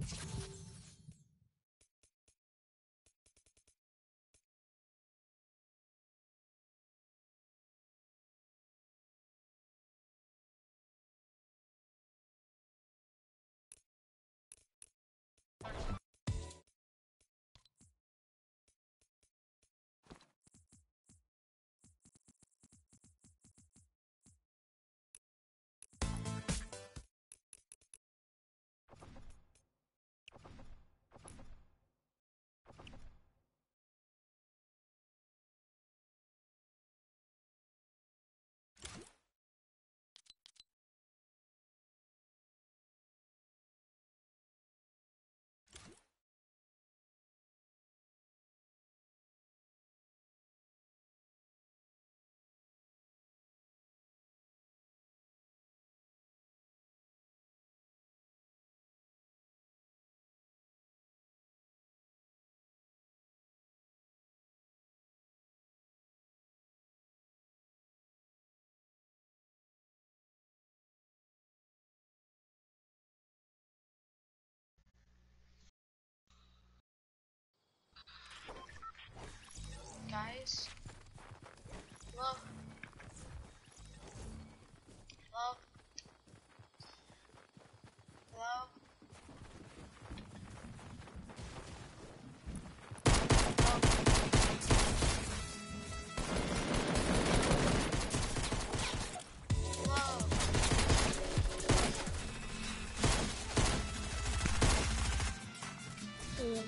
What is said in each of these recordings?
Guys, hello, hello, hello, hello.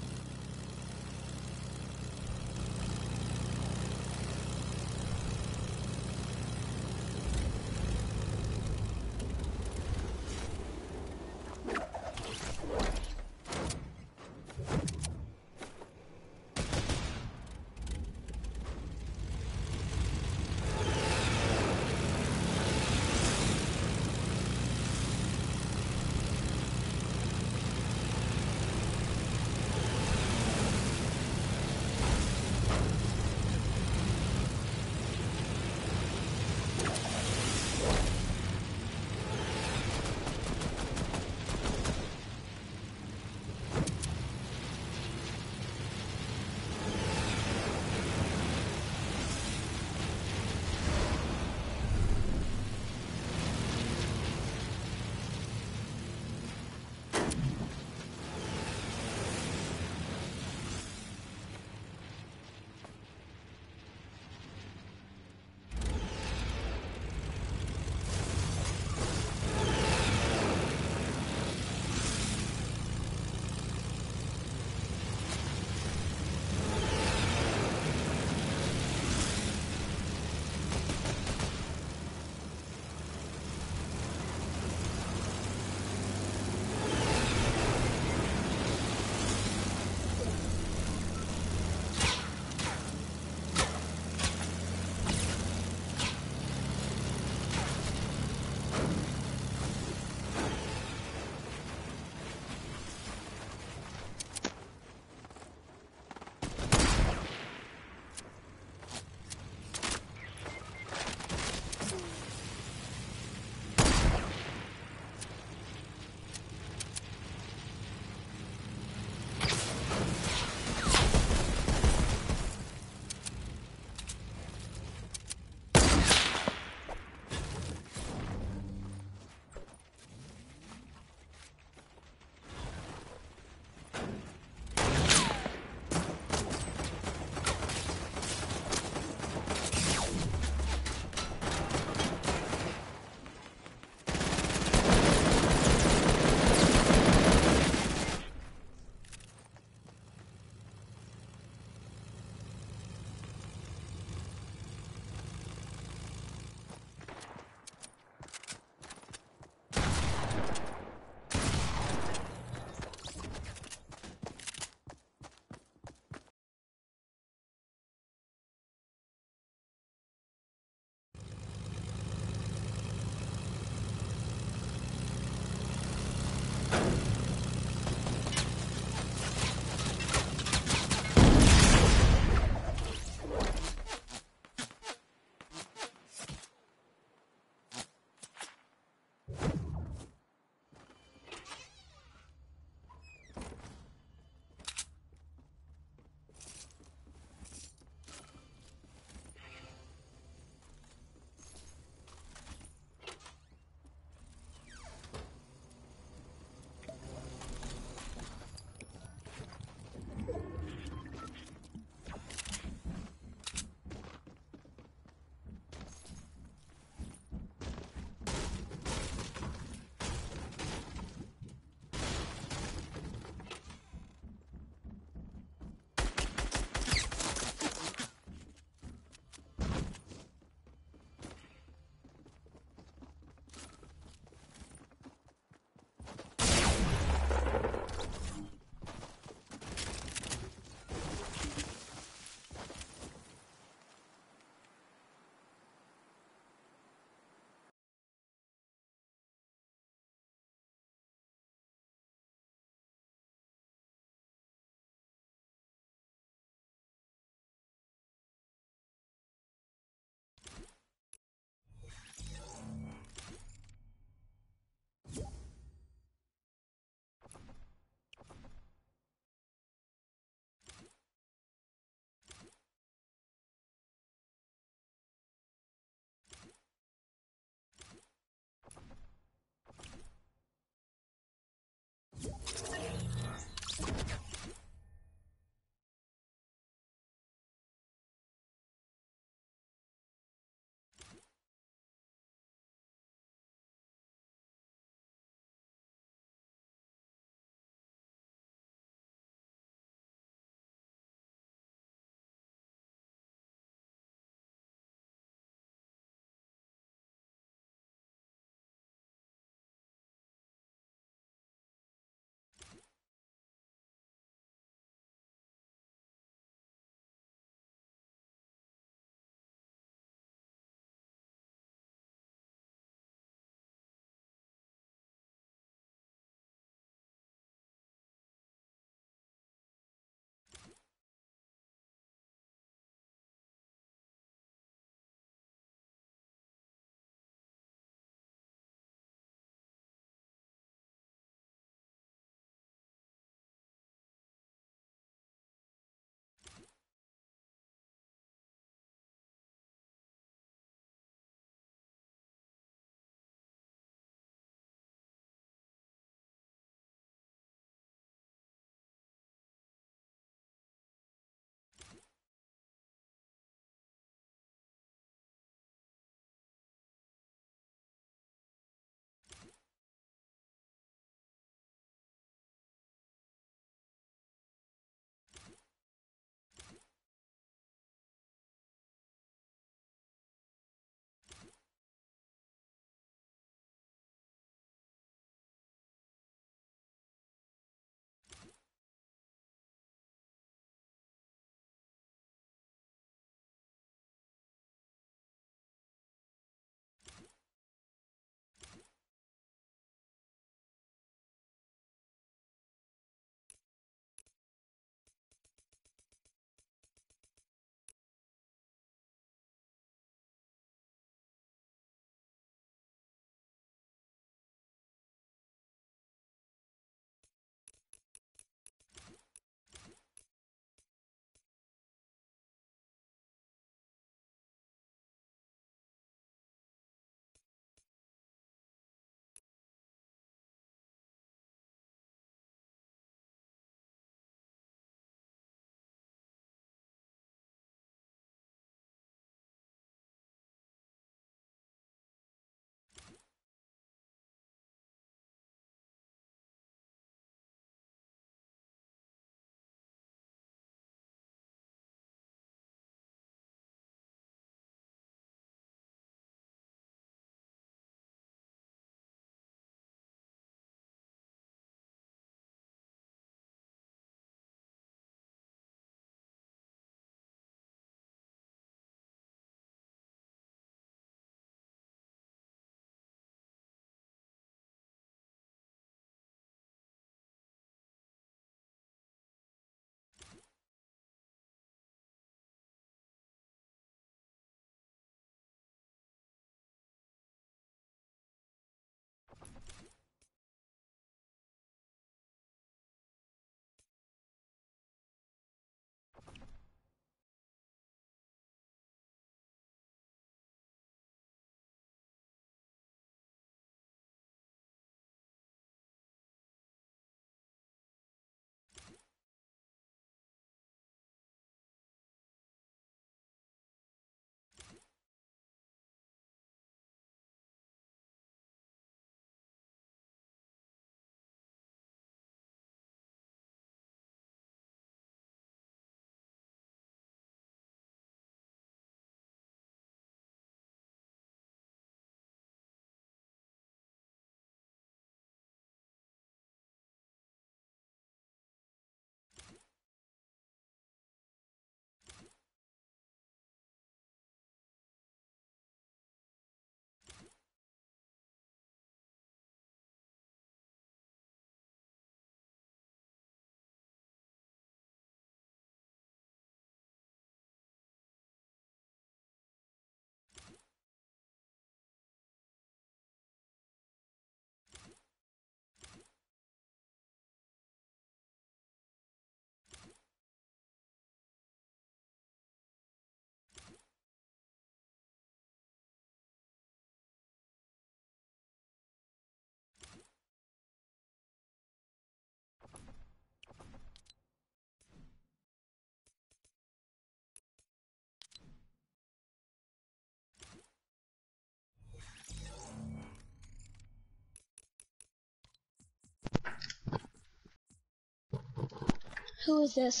Who is this?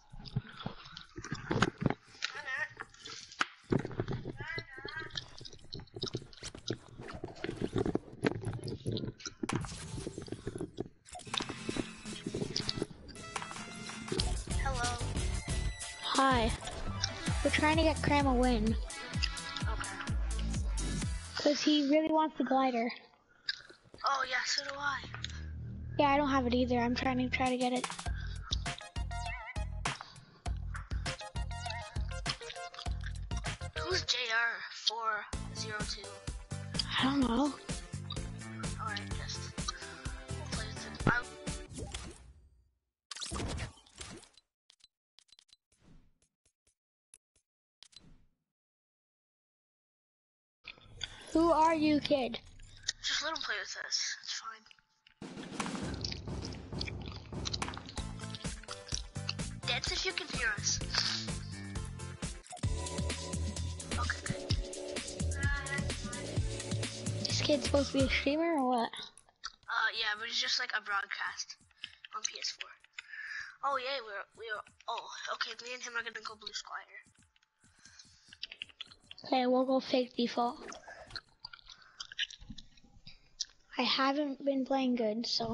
Hello. Hi. We're trying to get Cram a win. Okay. Because he really wants the glider. Oh yeah, so do I. Yeah, I don't have it either. I'm trying to get it. Who's JR402? I don't know. Alright, just we'll play with it. Who are you, kid? Just let him play with us. It's fine. Dance if you can hear us. Okay, good. This kid's supposed to be a streamer or what? Yeah, but it's just like a broadcast on PS4. Oh yeah, okay, me and him are gonna go Blue Squire. Okay, we'll go fake default. I haven't been playing good, so.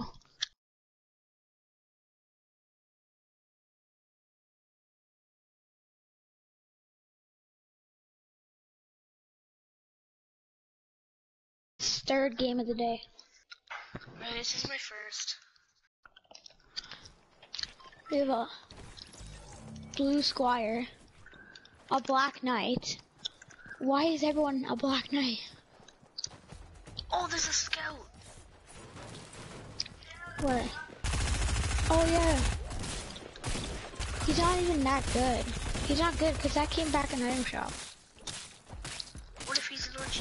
Third game of the day. Right, this is my first. We have a Blue Squire, a Black Knight. Why is everyone a Black Knight? Oh, there's a scout. Where? Oh yeah. He's not even that good. He's not good because that came back in item shop. What if he's an OG?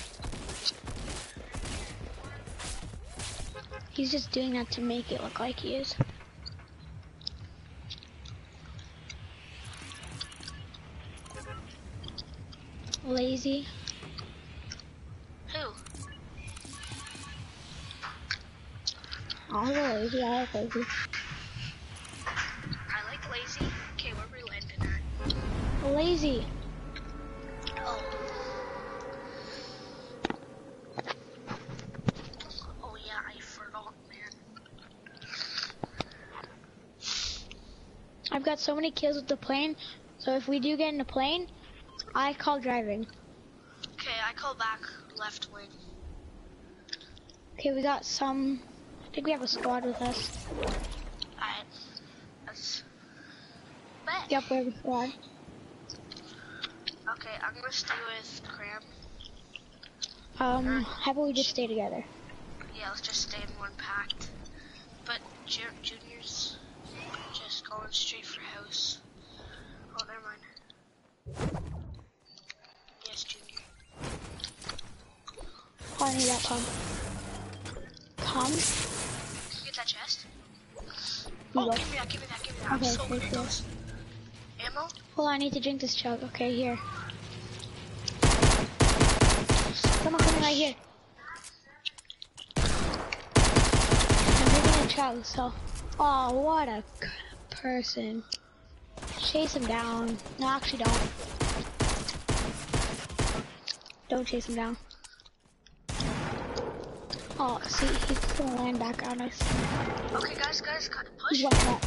He's just doing that to make it look like he is. Lazy. Who? I'll go lazy. I like lazy. I like lazy. Okay, where we landing at? Lazy. Oh. Oh yeah, I forgot, man. I've got so many kills with the plane, so if we do get in the plane, I call driving. Okay, I call back left wing. Okay, we got some. I think we have a squad with us. Alright. That's bet. Yep, we have a squad. Okay, I'm gonna stay with Cram. How about we just stay together? Yeah, let's just stay in one pact. But Junior's just going straight for house. Oh, never mind. Yes, Junior. Oh, I need that pump. Come. Get that chest. You Oh, go. give me that, give me that, give me that. I'm Okay, so good at sure. those. Ammo? Hold on, I need to drink this chug. Okay, here. Someone coming right here. I'm drinking a chug, so. Oh, what a person. Chase him down. No, actually don't. Don't chase him down. Oh, see, he's gonna land back on us. Okay, guys, cut it. Push. He's one shot.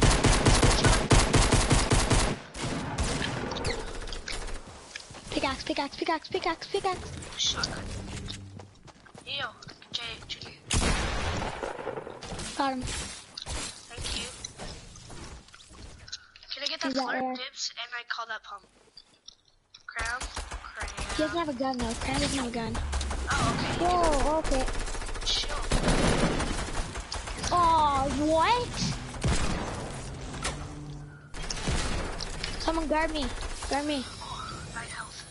Pickaxe, pickaxe, pickaxe, pickaxe, pickaxe. Shotgun. Yo, Junior. Got him. Thank you. Can I get that He's out flare there. dips and I call that pump? Crown? He doesn't have a gun though. Cram doesn't have a gun. Oh, okay. Whoa, okay. Chill. Oh, what? Someone guard me. Guard me. Right health.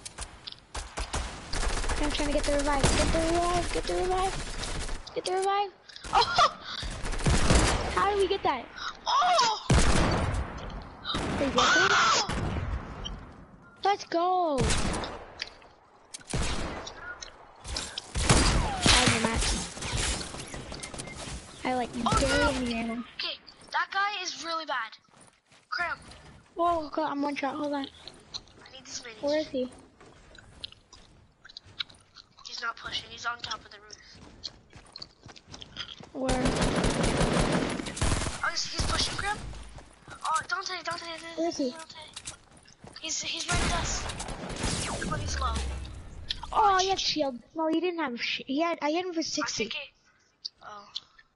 I'm trying to get the revive. Get the revive. Get the revive. Get the revive. Oh! How do we get that? Oh! Wait, what? Let's go. I like barely any ammo. Okay, that guy is really bad. Crab. Whoa, God, I'm one shot. Hold on. I need these minis. Where is he? He's not pushing. He's on top of the roof. Where? Oh, he's pushing, Crab. Oh, Dante. Where is he? Dante. He's right at us. But he's low. Oh, he had shield. No, he didn't have I hit him for I 60. think he... Oh.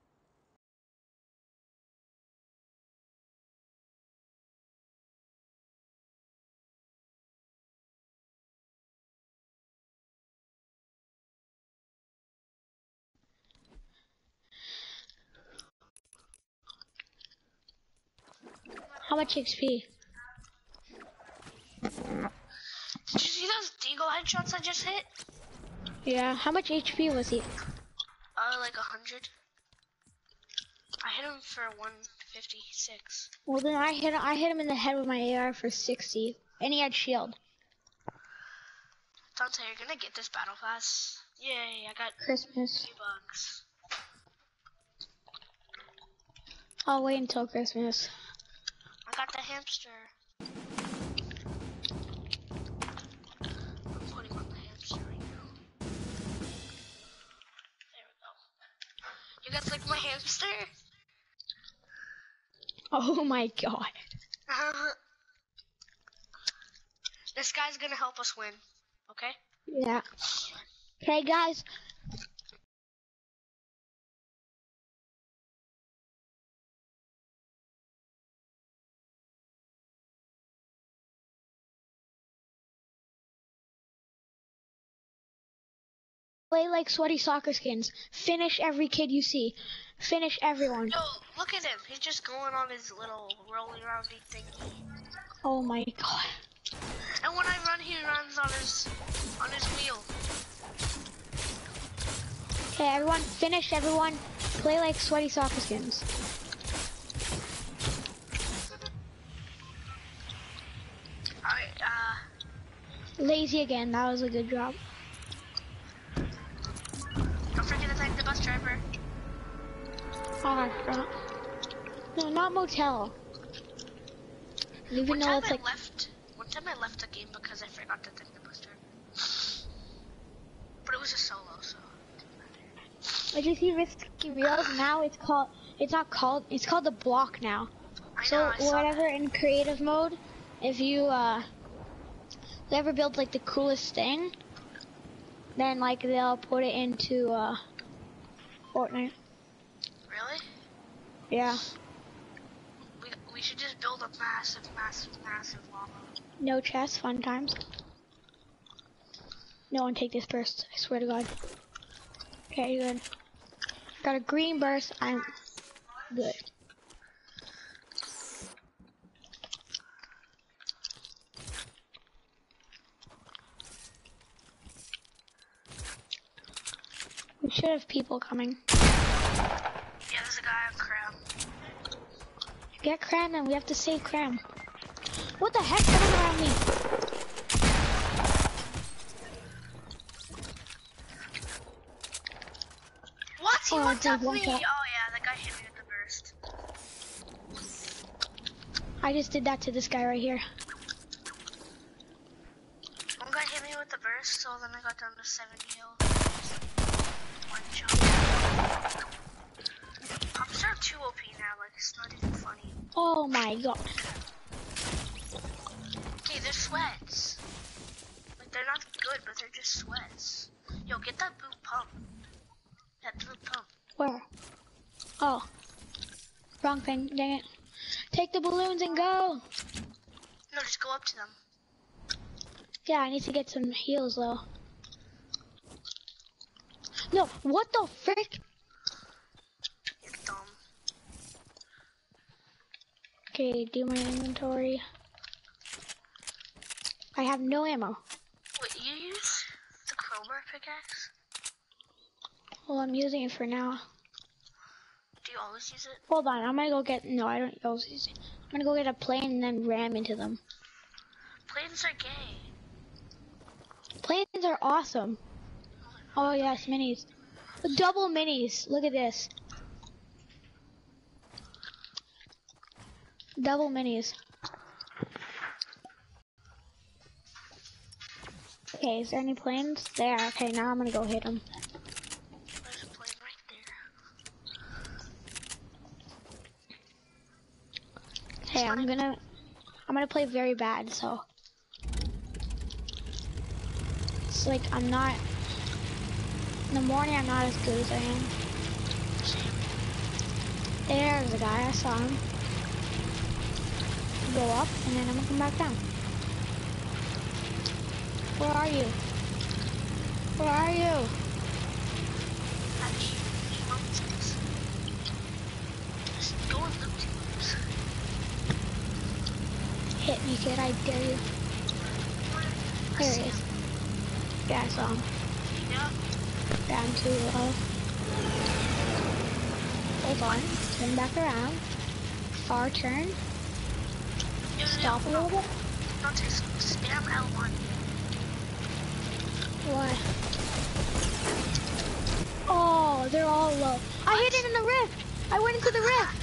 How much XP? Did you see those deagle headshots I just hit? Yeah, how much HP was he? Like 100. I hit him for 156. Well, then I hit him in the head with my AR for 60, and he had shield. Dante, you're gonna get this battle pass. Yay, I got Christmas. $2. I'll wait until Christmas. I got the hamster. I'm putting on the hamster right now. There we go. You guys like my hamster? Oh my God. This guy's gonna help us win. Okay? Yeah. Okay, guys. Play like sweaty soccer skins. Finish every kid you see. Finish everyone. Yo, look at him. He's just going on his little rolling around thingy. Oh my God. And when I run, he runs on his wheel. Okay, everyone, finish everyone. Play like sweaty soccer skins. Alright, Lazy again. That was a good job. don't forget to thank the bus driver. Oh, I forgot. No, not motel. Even though it's like. One time I left the game because I forgot to thank the bus driver. But it was a solo, so. Did you see Risky Reels? Now it's called. It's not called. It's called the block now. I So know, I saw whatever that. in creative mode, if you whoever builds like the coolest thing, then like they'll put it into Fortnite. Really? Yeah. We should just build a massive lava. No chest, fun times. No one take this burst, I swear to God. Okay, good. Got a green burst, I'm good. We should have people coming. Yeah, there's a guy on Cram. Get Cram and we have to save Cram. What the heck coming around me? What? He Oh, looked dude, up one me! shot. Oh yeah, that guy hit me with the burst. I just did that to this guy right here. One guy hit me with the burst, so then I got down to 70 health. One shot. Pops are too OP now, like it's not even funny. Oh my God. Okay, they're sweats. Like they're not good, but they're just sweats. Yo, get that boot pump. That boot pump. Where? Oh. Wrong thing, dang it. Take the balloons and go! No, just go up to them. Yeah, I need to get some heals though. No, what the frick? You're dumb. Okay, do my inventory. I have no ammo. Wait, you use the crowbar pickaxe? Well, I'm using it for now. Do you always use it? Hold on, I'm gonna go get, no, I don't always use it. I'm gonna go get a plane and then ram into them. Planes are gay. Planes are awesome. Oh yes, minis. Double minis, look at this. Double minis. Okay, is there any planes? There. Okay, now I'm gonna go hit them. There's a plane right there. Okay, I'm gonna play very bad, so it's like I'm not in the morning. I'm not as good as I am. There's a guy. I saw him. Go up, and then I'm gonna come back down. Where are you? Where are you? At the mountains. Just go and look to us. Hit me, kid. I dare you. There he is. Yeah, I saw him. Yeah. Down too low. Hold on. Turn back around. Far turn. Stop a little bit. Not to spam L1. What? Oh, they're all low. I hit it in the rift. I went into the rift.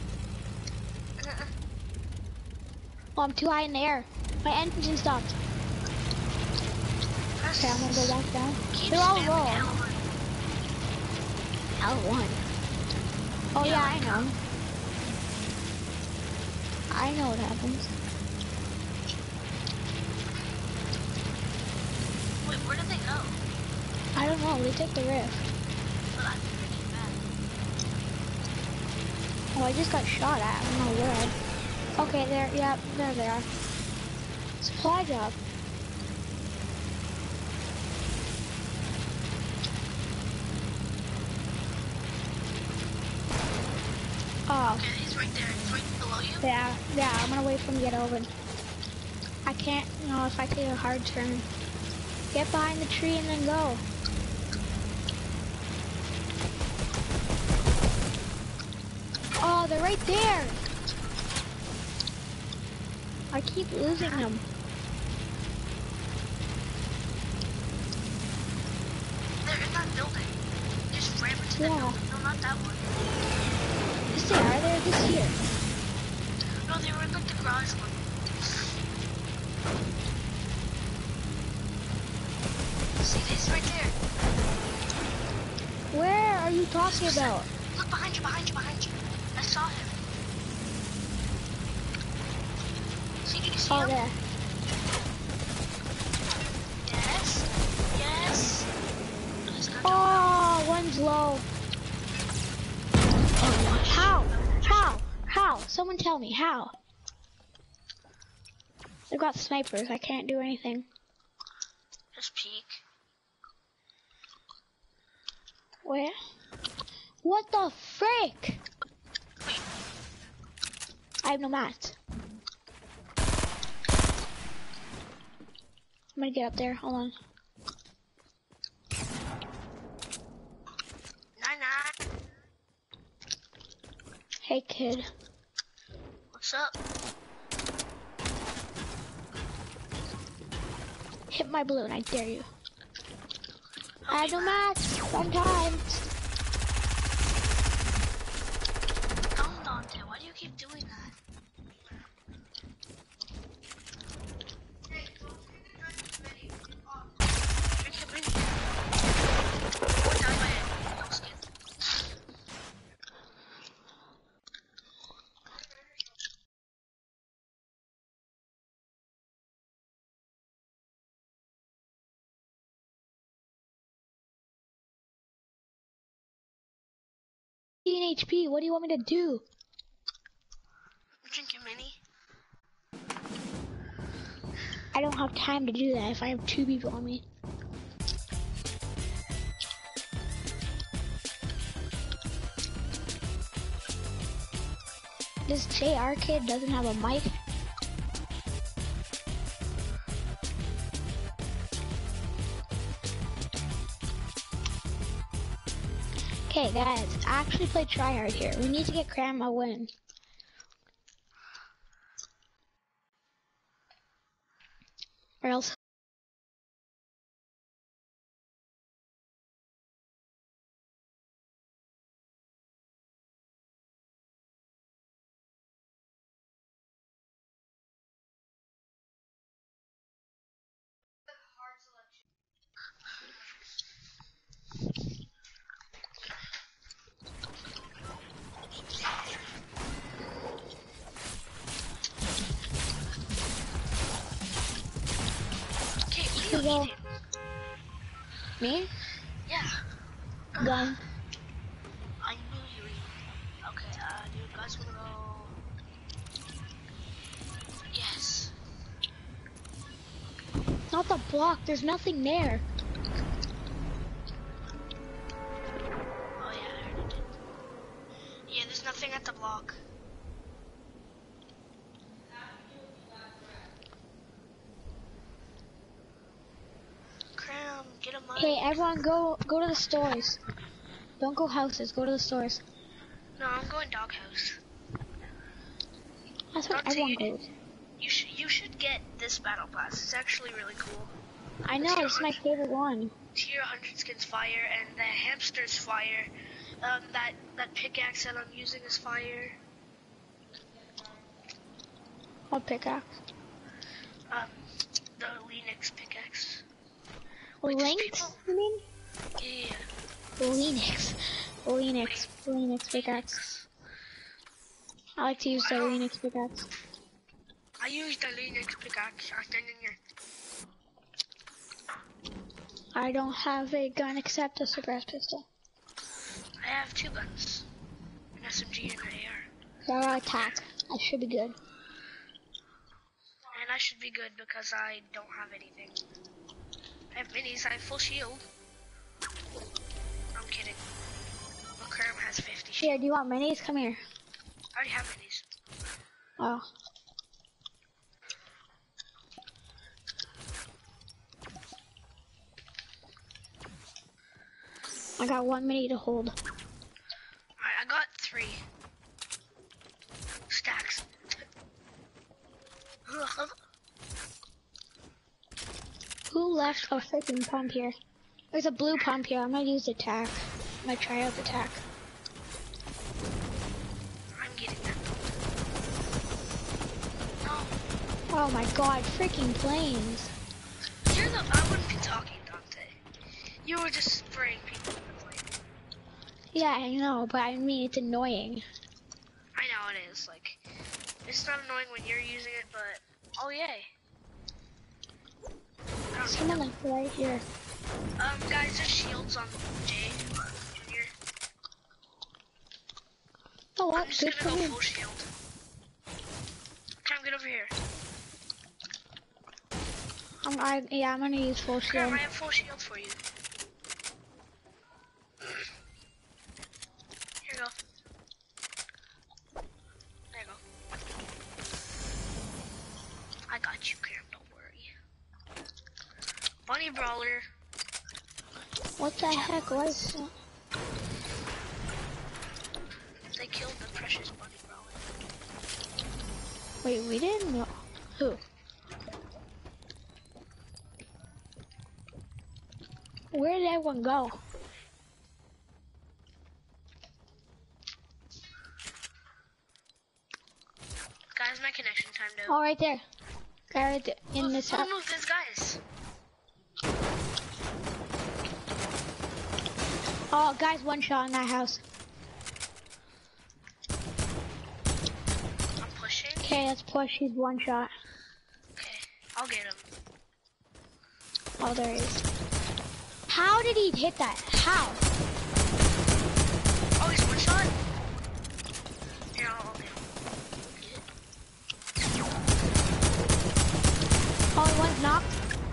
Oh, I'm too high in the air. My engine stopped. Okay, I'm gonna go back down. They're all low. L1. Oh yeah, I know. I know what happens. Wait, where did they go? I don't know. They took the rift. But I'm freaking bad. Oh, I just got shot at. I don't know where. Okay, there. Yeah, there they are. Supply drop. Oh. Okay, he's right there. He's right below you. Yeah, I'm gonna wait for him to get over. I can't, you know, if I take a hard turn. Get behind the tree and then go. Oh, they're right there. I keep losing them. They're in that building. Just ran into the building. No, not that one. Yes, they are. They're just here. No, they were in like the garage one. See, he's right there. Where are you talking about? Look behind you, behind you, behind you. I saw him. See, did you see him? There. Yes. Yes. Oh, one's low. How? How? Someone tell me, how? They've got snipers. I can't do anything. Just peek. Where? What the frick? Wait. I have no mats. I'm gonna get up there. Hold on. 9-9. Hey, kid. What's up? Hit my balloon. I dare you. I have no mats. Sometimes. Don't, Dante. Why do you keep doing that? Drink a mini. Or die by a no skin. HP. What do you want me to do? Drink a mini. I don't have time to do that if I have 2 people on me. This JR kid doesn't have a mic. Okay, guys, actually play tryhard here. We need to get Cram a win. Or else Okay, what are you Well, eating? me? Yeah. Gun. I knew you were eating. Okay, do you guys wanna go? Yes. Not the block. There's nothing there. Oh yeah, I already did. Yeah, there's nothing at the block. Cram, get a mic. Okay, everyone go to the stores. Don't go houses. Go to the stores. No, I'm going doghouse. That's what Dante, everyone goes. you should get this battle pass. It's actually really cool. I know. It's my favorite one. Tier 100 skins fire, and the hamster's fire. That pickaxe that I'm using is fire. What pickaxe? The Linux pickaxe. Lynx? You mean? Yeah. Linux pickaxe. I like to use the Linux pickaxe. I use the Linux pickaxe. I don't have a gun except a suppressed pistol. I have 2 guns. An SMG and an AR. So I'll attack. I should be good. And I should be good because I don't have anything. I have minis, I have full shield. I'm kidding. But Kerm has 50 shield. Here, do you want minis? Come here. I already have minis. Oh. I got 1 mini to hold. Alright, I got 3 stacks. Who left a freaking pump here? There's a blue pump here. I'm gonna use the tack. I'm gonna try out the tack. I'm getting that. No. Oh my god, freaking planes. I wouldn't be talking, Dante. You were just spraying people in the plane. Yeah, I know, but I mean, it's annoying. I know it is, like, it's not annoying when you're using it, but, oh yay. Someone like right here. Guys, there's shields on Jay, Junior. Oh, what? I'm just Good gonna for go you. full shield. Cam, get over here. Yeah, I'm gonna use full Cam, shield. I have full shield for you. Here you go. There you go. I got you, Cam, don't worry. Bunny Brawler. What the heck was that? They killed the precious Bunny Brawler. Wait, we didn't know. Who? Where did everyone go? Guys, my connection time though. Oh, right there. Guy right there in this house. Move this, guys. Oh, guys, one shot in that house. I'm pushing. Okay, let's push. He's one shot. Okay, I'll get him. Oh, there he is. How did he hit that? How? Oh, he's one shot? Here, I'll get him. Oh, one's knocked.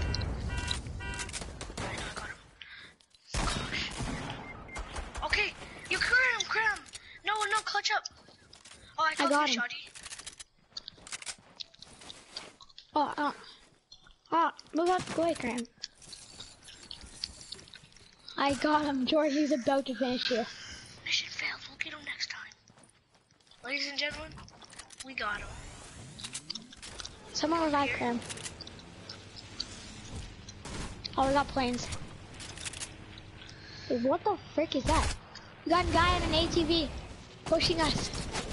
I know, I got him. Gosh. Okay, you cram. No, clutch up. Oh, I got him. Shoddy. Move up, go away, Graham. I got him, George. He's about to finish you. Mission failed. We'll get him next time. Ladies and gentlemen, we got him. Someone revive Graham. Oh, we got planes. Wait, what the frick is that? We got a guy on an ATV pushing us.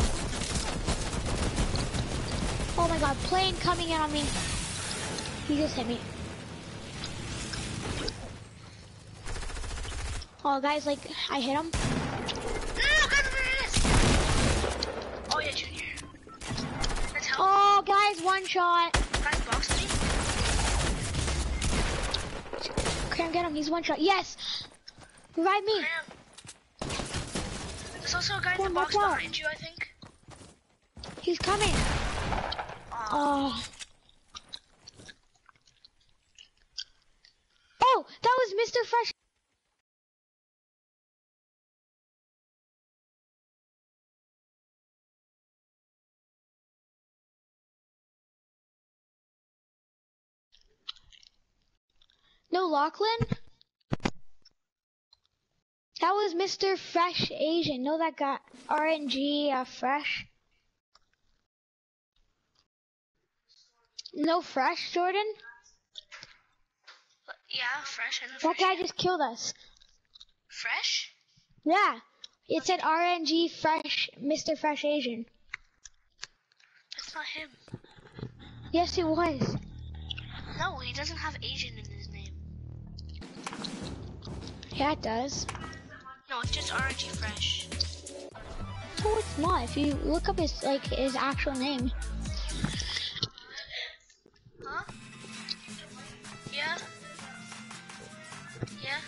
Oh my god, plane coming in on me. He just hit me. Oh, guys, like, I hit him. No, guys, there it is. Oh yeah, Junior. Let's help. Oh, guys, one shot. Guys, box me. Cram, get him. He's one shot. Yes. Revive me. Cram. There's also a guy in the Cram, box watch out. behind you, I think. He's coming. Oh. Oh, that was Mr. Fresh. No, Lachlan? That was Mr. Fresh Asian. No, that got RNG Fresh. No Fresh, Jordan? Yeah, Fresh. And That guy just killed us. Fresh? Yeah. It said RNG Fresh, Mr. Fresh Asian. That's not him. Yes, it was. No, he doesn't have Asian in his name. Yeah, it does. No, it's just RNG Fresh. No, it's not. If you look up his actual name. Huh? Yeah? Yeah?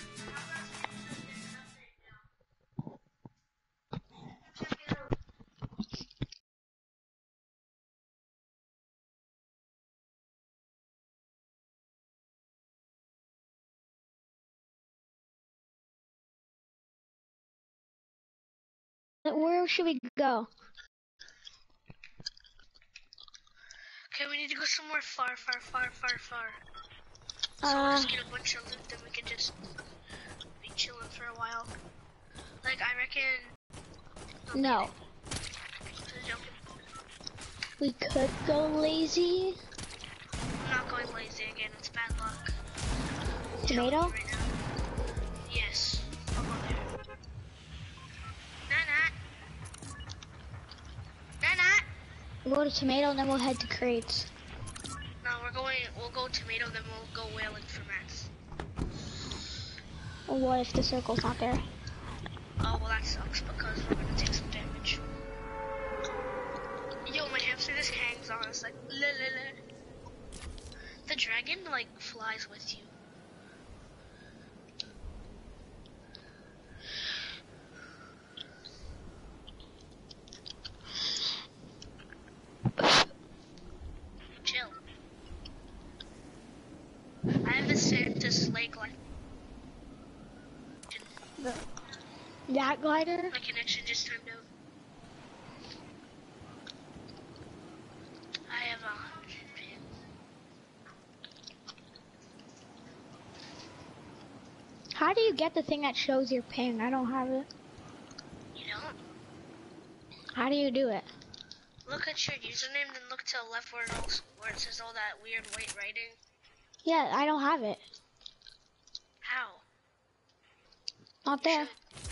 Where should we go? Okay, we need to go somewhere far. So we'll just get a bunch of loot, then we can just be chilling for a while. Like, I reckon... No. Just joking. We could go lazy. I'm not going lazy again, it's bad luck. Tomato? Right now. Yes, I'll go there. Nah. We'll go to tomato and then we'll head to crates. No, we'll go tomato, then we'll go whaling for mats. Or what if the circle's not there? Oh, well that sucks because we're gonna take some damage. Yo, my hamster just hangs on us like, la la la. The dragon, like, flies with you. Chill. I have a Santa's lake like That glider? my connection just timed out. I have 100 ping. How do you get the thing that shows your ping? I don't have it. You don't? How do you do it? Look at your username, then look to the left where it says all that weird white writing. Yeah, I don't have it. How? Not there.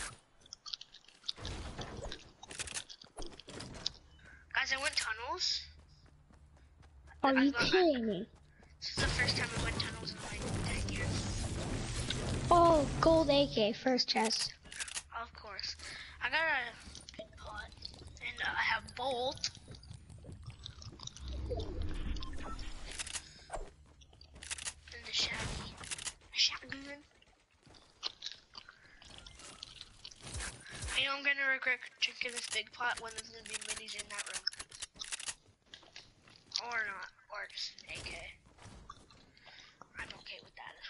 Guys, I went tunnels. Are you kidding me? This is the first time I went tunnels in like 10 years. Oh, gold AK, first chest. Of course. I got a big pot, and I have bolt. And the shotgun. I know I'm gonna regret drinking this big pot when there's gonna be minis in that room. Or not, or just an AK. I'm okay with that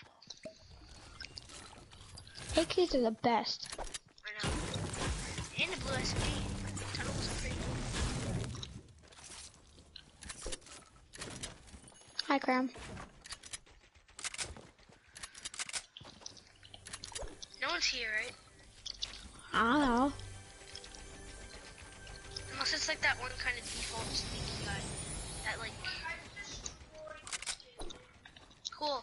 as well. AKs are the best. I know. And the blue SMG. Tunnels are pretty cool. Hi, Cram. No one's here, right? I don't know. Unless it's like that one kind of default sneaky guy. That like... Cool.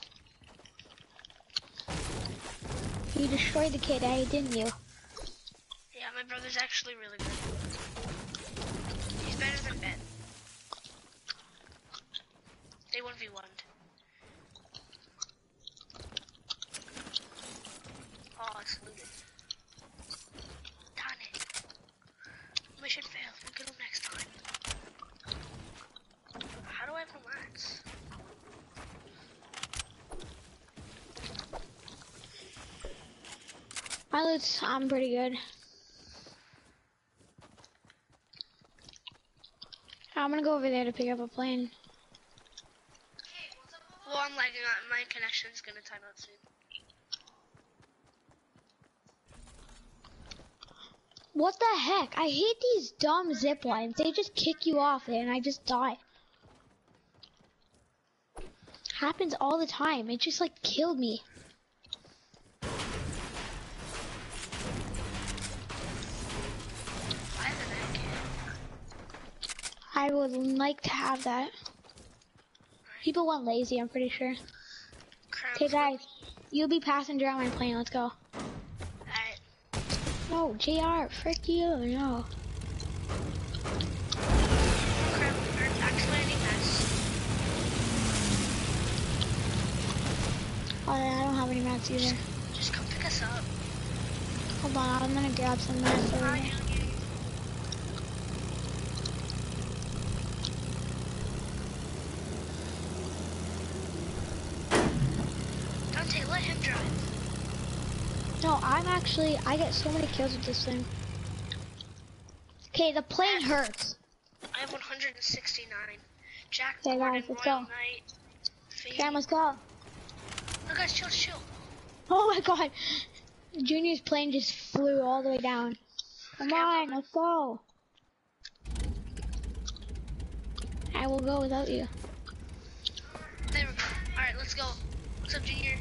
You destroyed the kid, didn't you? Yeah, my brother's actually really good. He's better than Ben. They 1v1'd. Oh, it's looted. I'm pretty good. I'm gonna go over there to pick up a plane. Well, I'm lagging out. My connection's gonna time out soon. What the heck? I hate these dumb zip lines. They just kick you off there and I just die. Happens all the time. It just like killed me. I would like to have that. People went lazy, I'm pretty sure. Okay guys, you'll be passenger on my plane, let's go. Alright. No, JR, frick you, no. Crap, we're actually any mess. Oh, I don't have any mats either. Just come pick us up. Hold on, I'm gonna grab some mats over here. Dante, let him drive. No, I get so many kills with this thing. Okay, the plane hurts. I have 169. Jack, Okay, Gordon, guys, let's Royal go. Knight, Phoebe. Okay, let's go. No, guys, chill. Oh my god. Junior's plane just flew all the way down. Come on, let's go. I will go without you. There we go. Alright, let's go. What's up, Junior?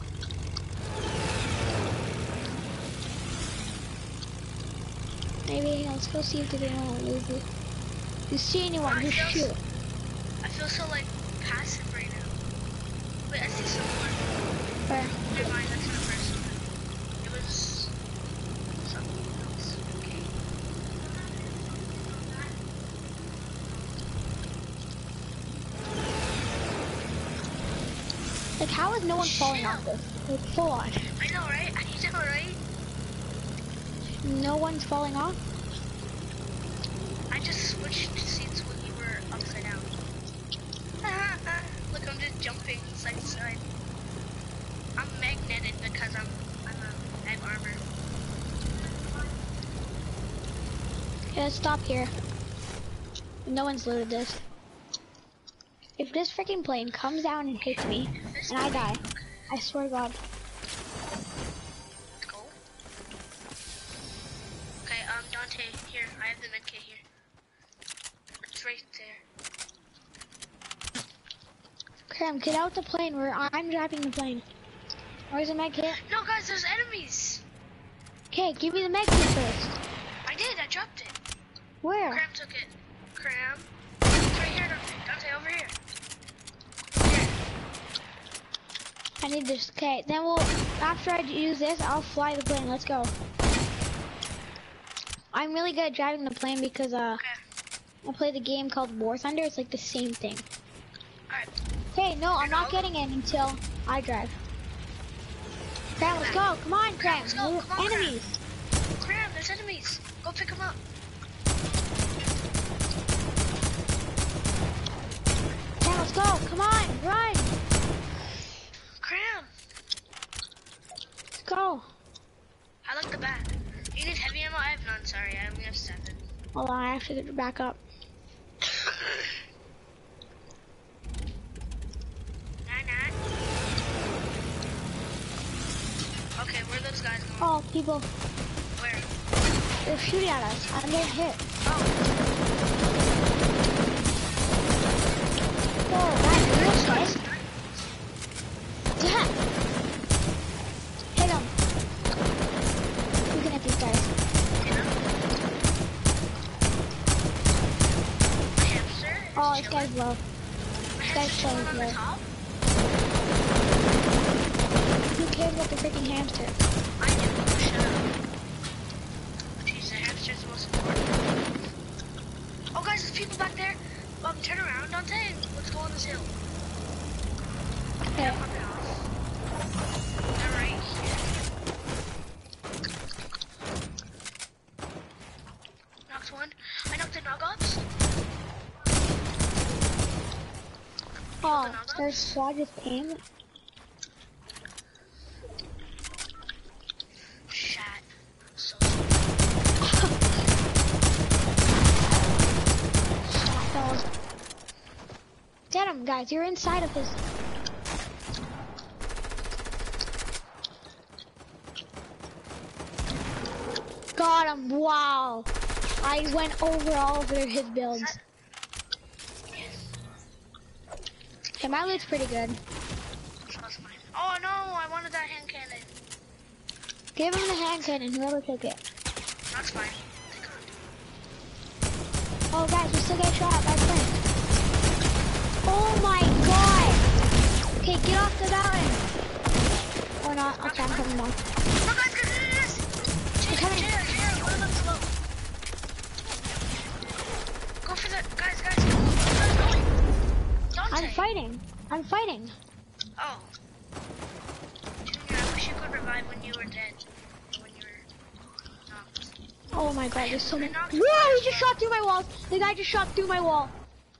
Maybe let's go see if they won't lose it. You see anyone, just shoot. I feel so like passive right now. Wait, I see someone. Where? Never mind, that's not a person. It was something else. Okay. Like, how is no one falling off this? Like, full on. I know, right? I know, right? No one's falling off? I just switched seats when you were upside down. Look, I'm just jumping side to side. I'm magneted because I have armor. Okay, let's stop here. No one's looted this. If this freaking plane comes down and hits me, and I die, I swear to God. Let's go. Okay, Dante, here, I have the medkit here. It's right there. Cram, get out the plane where I'm driving the plane. Where's the med kit? No, guys, there's enemies. Okay, give me the med kit first. I did, I dropped it. Where? Cram took it. Cram. It's right here, Dante. Dante, over here. I need this. Okay, then after I use this, I'll fly the plane. Let's go. I'm really good at driving the plane because, I play the game called War Thunder. It's like the same thing. Alright. Okay, no, I'm not getting in until I drive. Cram, let's go. Come on, Cram. Let's go. Come on, Enemies. Cram, there's enemies. Go pick them up. Cram, let's go. Come on, run. Cram. Let's go. I like the back. You need heavy ammo? I have none, sorry. I only have 7. Hold on, I have to get back up. 9. Okay, where are those guys going? Oh, people. Where? They're shooting at us. I'm getting hit. Oh, Oh, that's real nice. Yeah. Hit him. You can hit these guys. you know? My hamster is Oh, this chilling. guy's low. My guy's hamster's chilling on the low. top. Who cares about the freaking hamster? I do. Shut up. Jeez, the hamster's the most important. Oh, guys, there's people back there. Turn around, Dante, and let's go on this hill. Okay. They're right here. Knocked one. I knocked the knock-ups. Oh, their squad just came. Shadow. him, guys. You're inside of his. Got him. Wow. I went over all of his builds. Okay, my loot's pretty good. Oh no, I wanted that hand cannon. Give him the hand cannon, whoever took it. That's fine. Oh guys, we still get shot by friends. Oh my god! Okay, get off the mountain. Or not. Okay, I'm coming down. Oh guys, get into this! I'm coming. JR, one of them's low. Go for the guys, go. Dante. I'm fighting. Oh. Junior, I wish you could revive when you were dead. When you were knocked. Oh my god, there's so many. Whoa, he just shot through my walls. The guy just shot through my wall.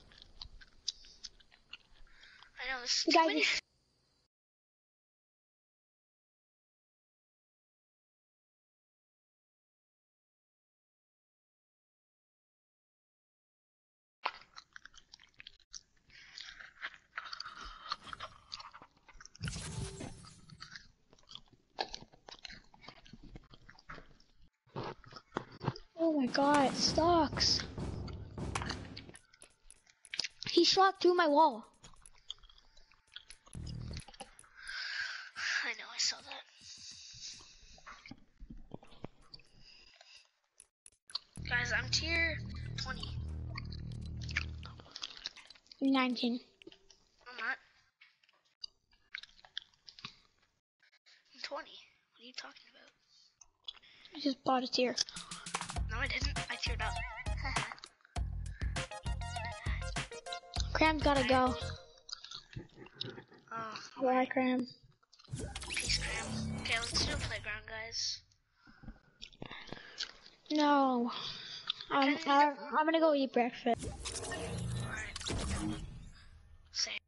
I know, this The guy just... Oh my god, it sucks. He shot through my wall. I know, I saw that. Guys, I'm tier 20. 19. I'm not. I'm 20. What are you talking about? I just bought a tier. No, I didn't. I tiered up. Cram's gotta go. Oh, Why, Cram? peace, Cram. Okay, let's do a playground, guys. No. I'm gonna go eat breakfast. Alright. Same.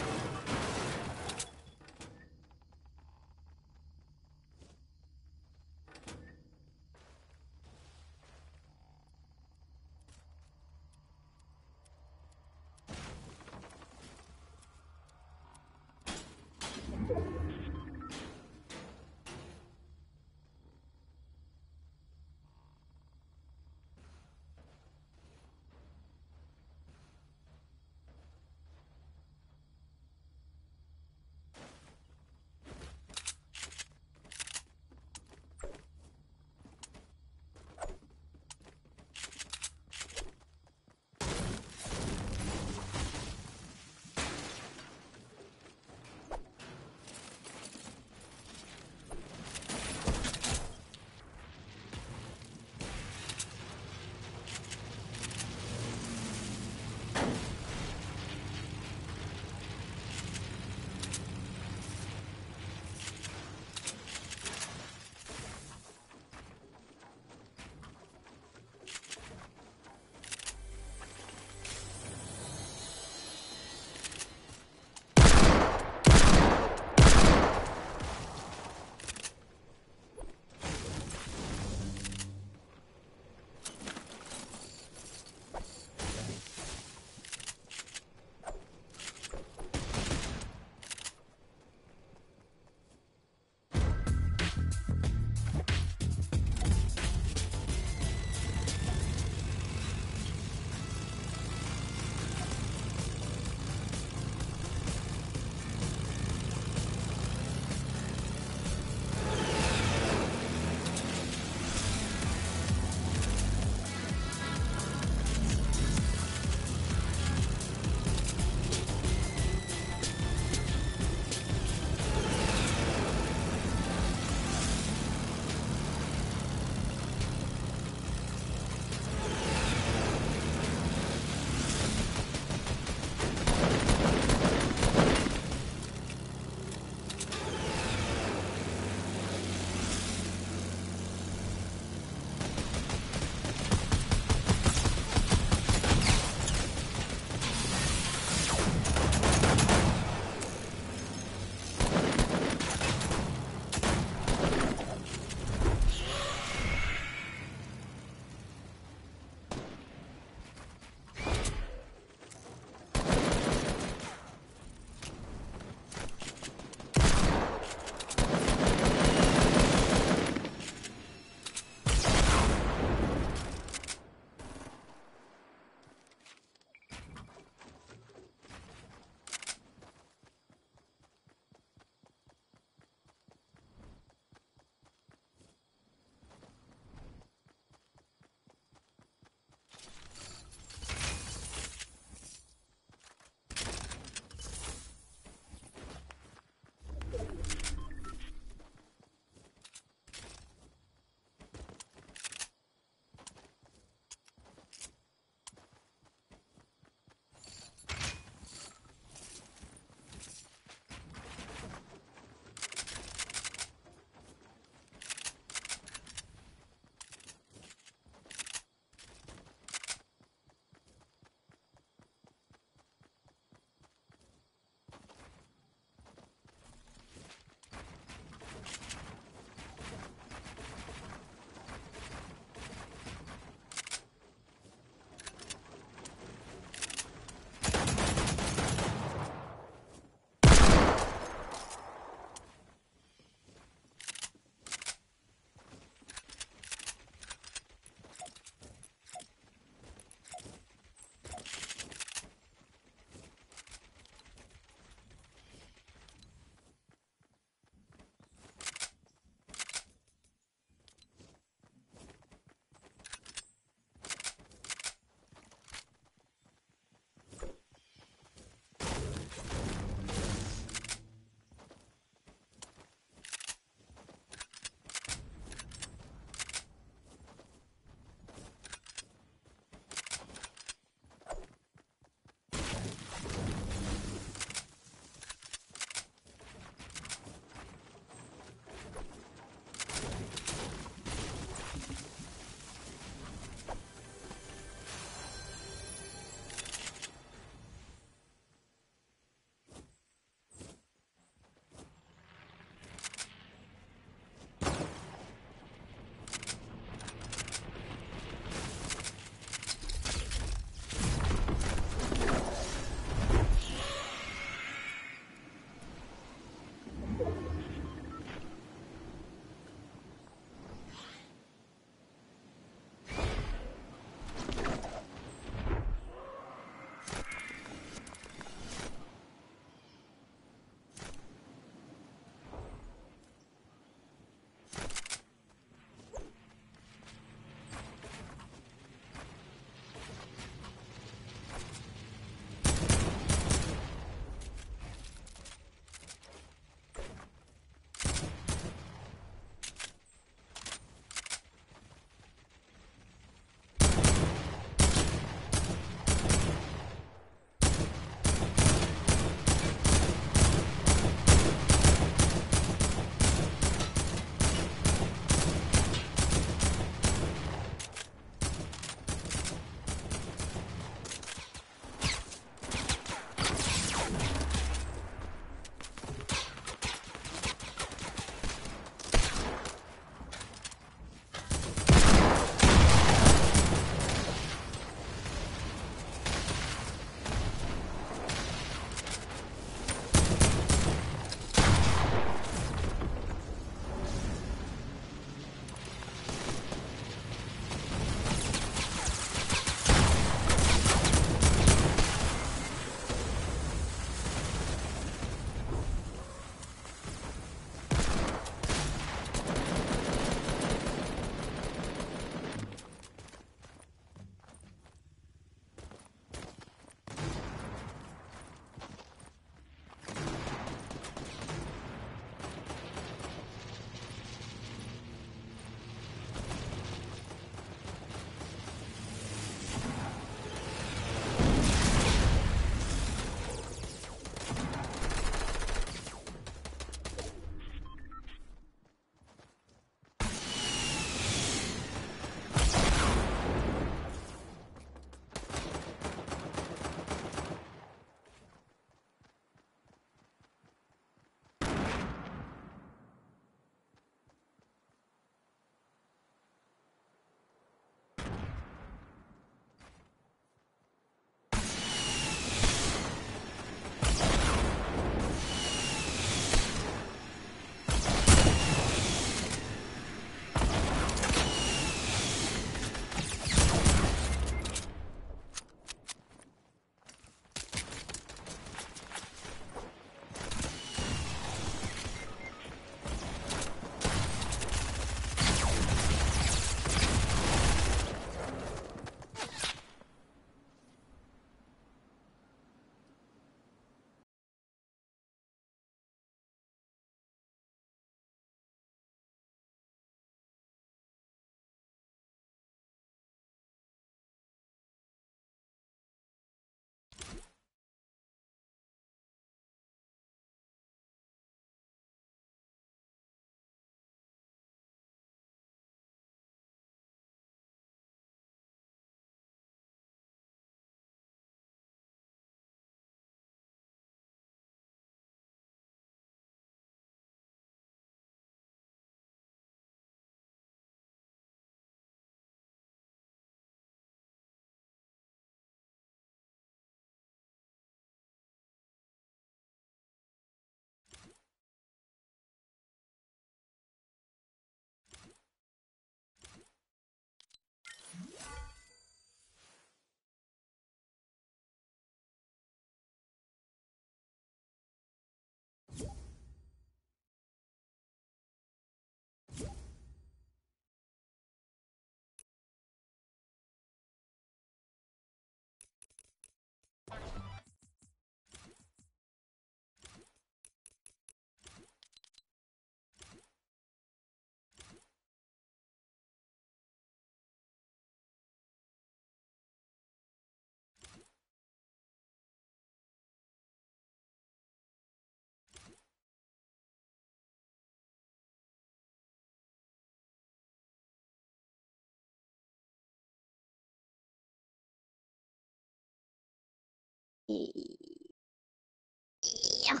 Yeah.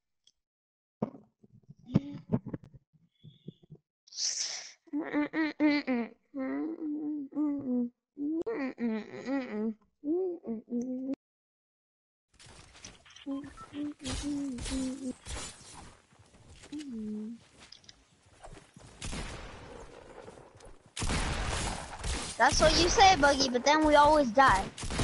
That's what you say, Buggy, but then we always die.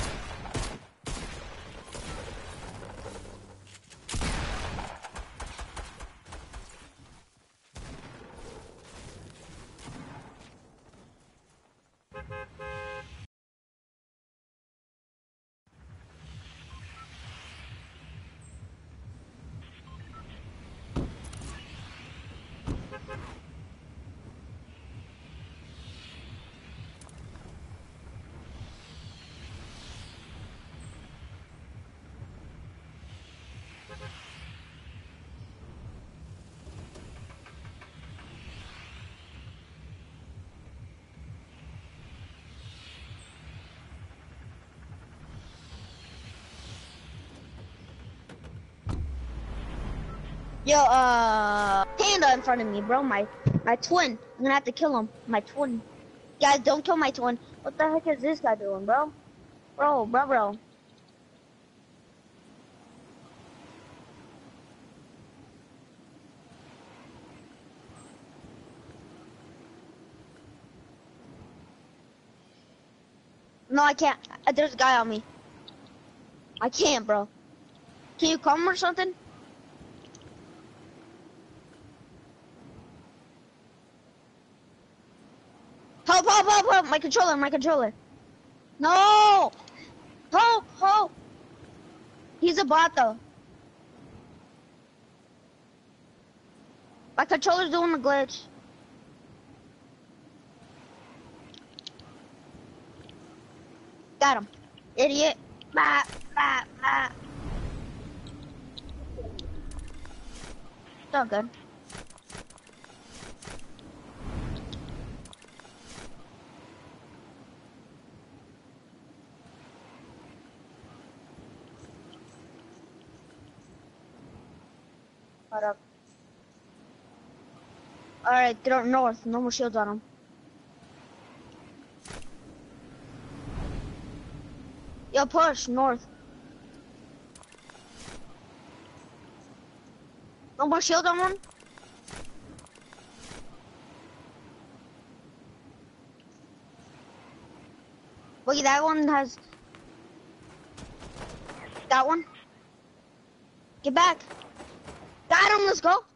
Yo, Panda in front of me, bro. My twin. I'm gonna have to kill him. My twin. Guys, don't kill my twin. What the heck is this guy doing, bro? Bro. No, I can't. There's a guy on me. I can't, bro. Can you come or something? Help! My controller. No! Help! He's a bot though. My controller's doing a glitch. Got him. Idiot. Bah. It's all good. Hold up. Alright, get up north. No more shields on him. Yo, push north. No more shield on one? Wait, that one has... That one? Get back. Got him, let's go.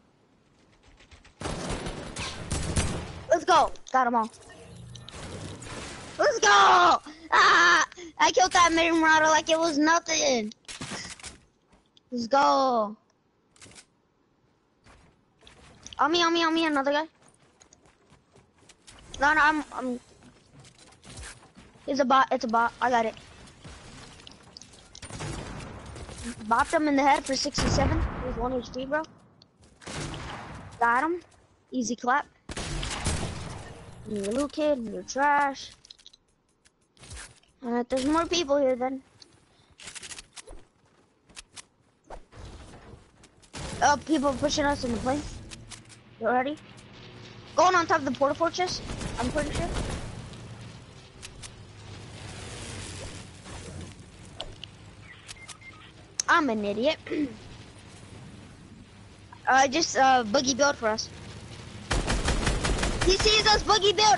Let's go. Got them all. Let's go. Ah, I killed that Marauder like it was nothing. Let's go. On me, another guy. No, I'm. It's a bot, I got it. Bopped him in the head for 67. He's 1 HP, bro. Got him. Easy clap. You're a little kid, you're trash. There's more people here then. Oh, people pushing us in the plane. You ready? Going on top of the porta fortress, I'm pretty sure. I'm an idiot. Just buggy build for us. He sees us, buggy build.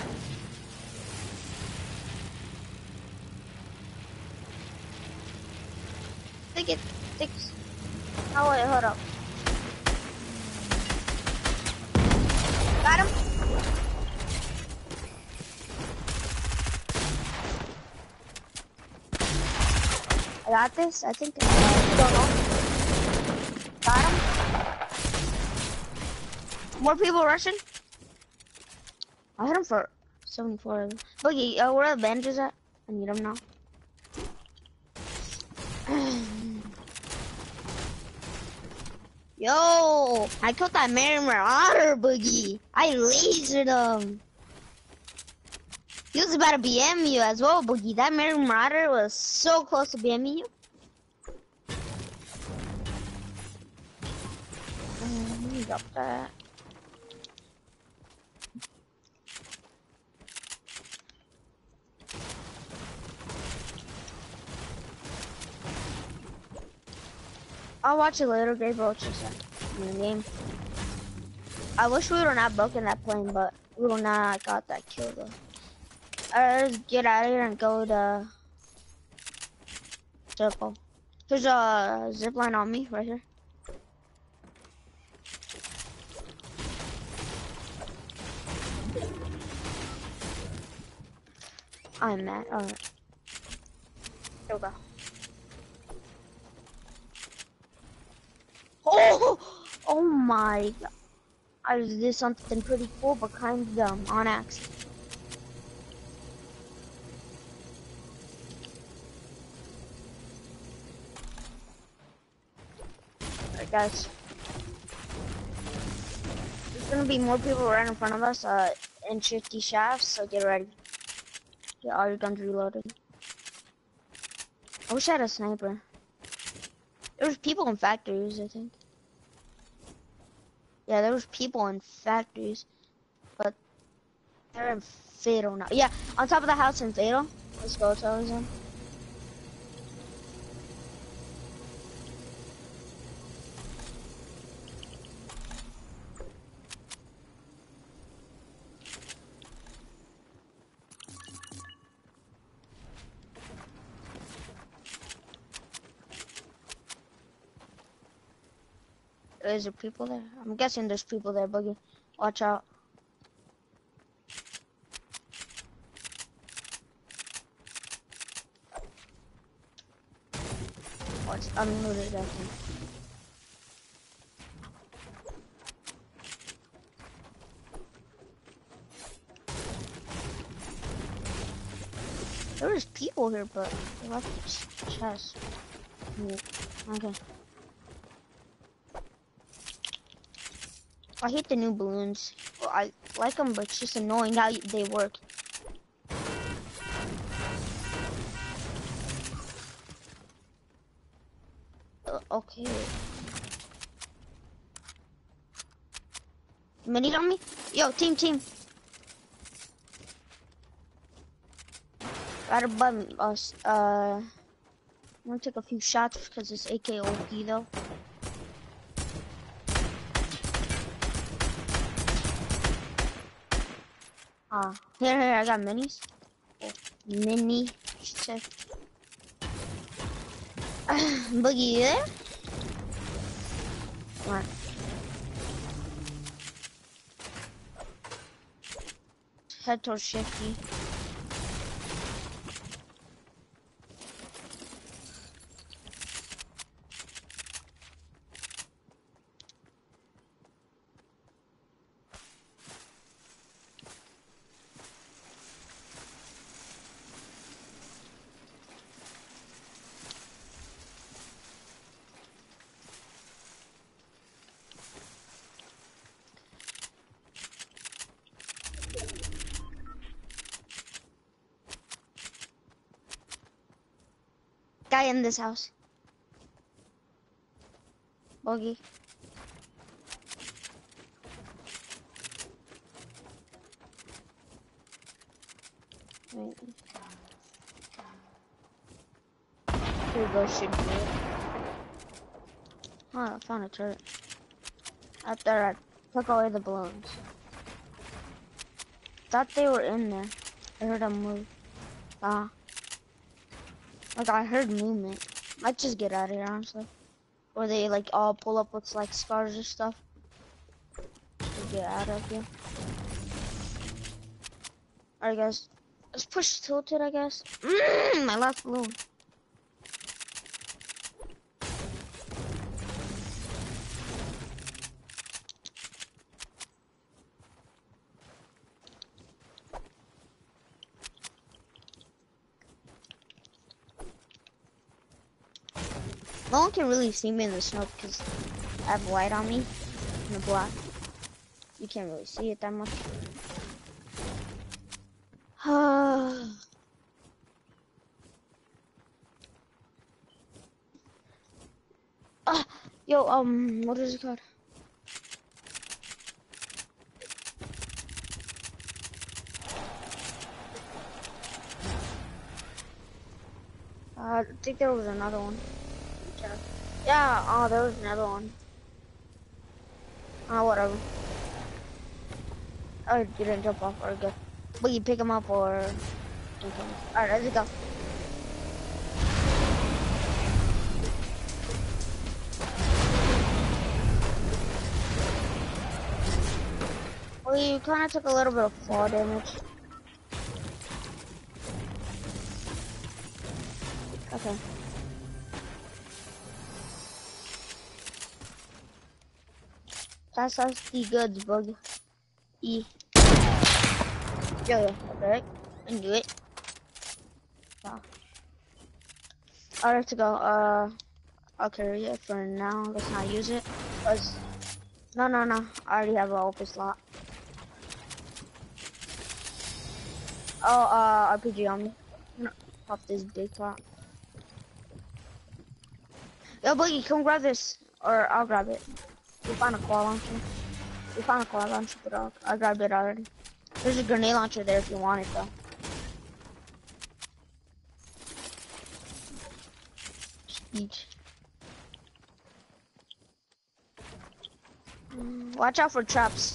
Think it sticks. Oh wait, hold up. Got him. I got this. I think. Don't know. Got him. More people rushing. I hit him for 74. Boogie, where are the bandages at? I need them now. Yo, I killed that Marauder, Boogie. I lasered him. He was about to BM you as well, Boogie. That Marauder was so close to BMing you. Drop that. I'll watch it later, Grave Roaches in the game. I wish we would not broken that plane, but we would not got that kill though. Alright, let's get out of here and go to circle. There's a zip line on me right here. I'm mad. Alright. Here we go. Oh! Oh my god. I just did something pretty cool, but kind of dumb on accident. Alright, guys. There's gonna be more people right in front of us in 50 shafts, so get ready. Get all your guns reloaded. I wish I had a sniper. There was people in factories, I think. Yeah, there was people in factories, but they're in Fatal now. Yeah, on top of the house in Fatal. Let's go, Tarzan. Is there people there? I'm guessing there's people there, Boogie. Watch out. Oh, it's unloaded, I think. There was people here, but they left the chest. Yeah. Okay. I hate the new balloons. Well, I like them, but it's just annoying how they work. Okay. Mini on me? Yo, team. Right above us. I'm gonna take a few shots because it's AKOP though. Here, I got minis. Oh, mini. Boogie, you there? Come on. Head towards Shifty. Guy in this house. Bogey. Wait. Here we go, should be it. Oh, I found a turret. After I took away the balloons. Thought they were in there. I heard them move. Like I heard movement. Might just get out of here, honestly. Or they like all pull up with like scars or stuff. To get out of here. Alright guys. Let's push tilted, I guess. My last balloon. No one can really see me in the snow because I have light on me in the black. You can't really see it that much. Yo, what is it called? I think there was another one. Yeah, oh, there was another one. Oh, whatever. Oh, you didn't jump off, or good. But you pick him up, or... Alright, let's go. Well, you kind of took a little bit of fall damage. Okay. That's the goods, bug. E. Yo, okay. And do it. Wow. Alright, to go. I'll carry it for now. Let's not use it. No. I already have an open slot. Oh, RPG on me. No, pop this big pot. Yo, Boogie, come grab this. Or I'll grab it. We found a quad launcher. But I grabbed it already. There's a grenade launcher there if you want it, though. Speech. Watch out for traps.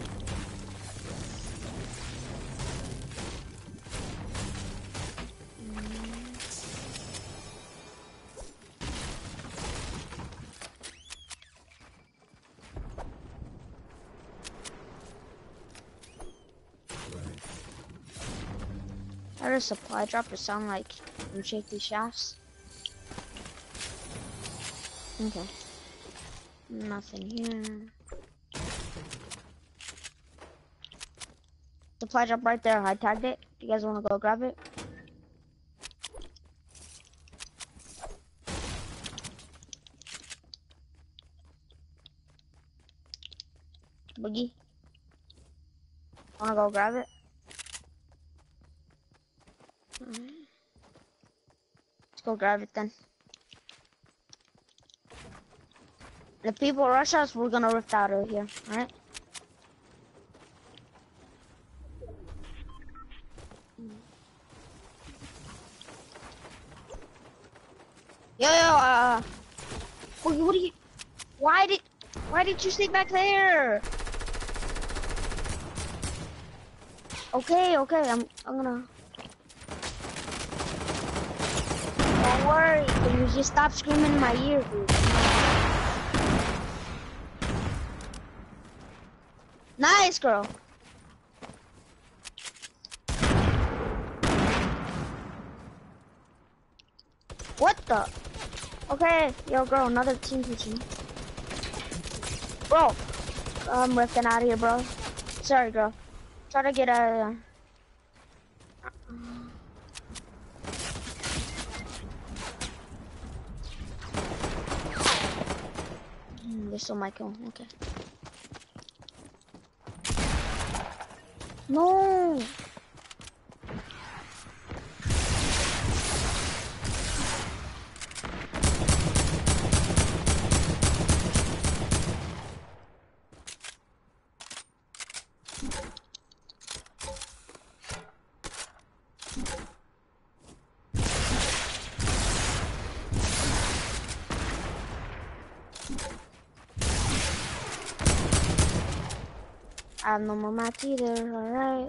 I heard a supply drop to sound like shaky shafts. Okay. Nothing here. Supply drop right there. I tagged it. You guys want to go grab it? Boogie? Wanna go grab it? Let's go grab it then. If people rush us, we're gonna rift out of here, alright? Yo, Boogie, what are you? Why did you stay back there? Okay, I'm gonna. Don't worry, can you just stop screaming in my ear, dude? Nice, girl. What the? Okay, yo, girl, another team teaching. Bro, I'm ripping out of here, bro. Sorry, girl. Try to get out of there. They stole my kill. Okay. No. I have no more mats either, alright.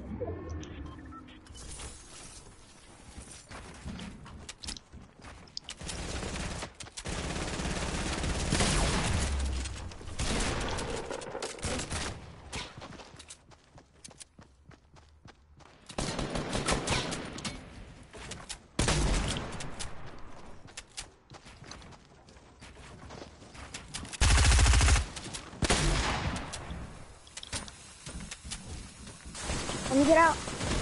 Let me get out.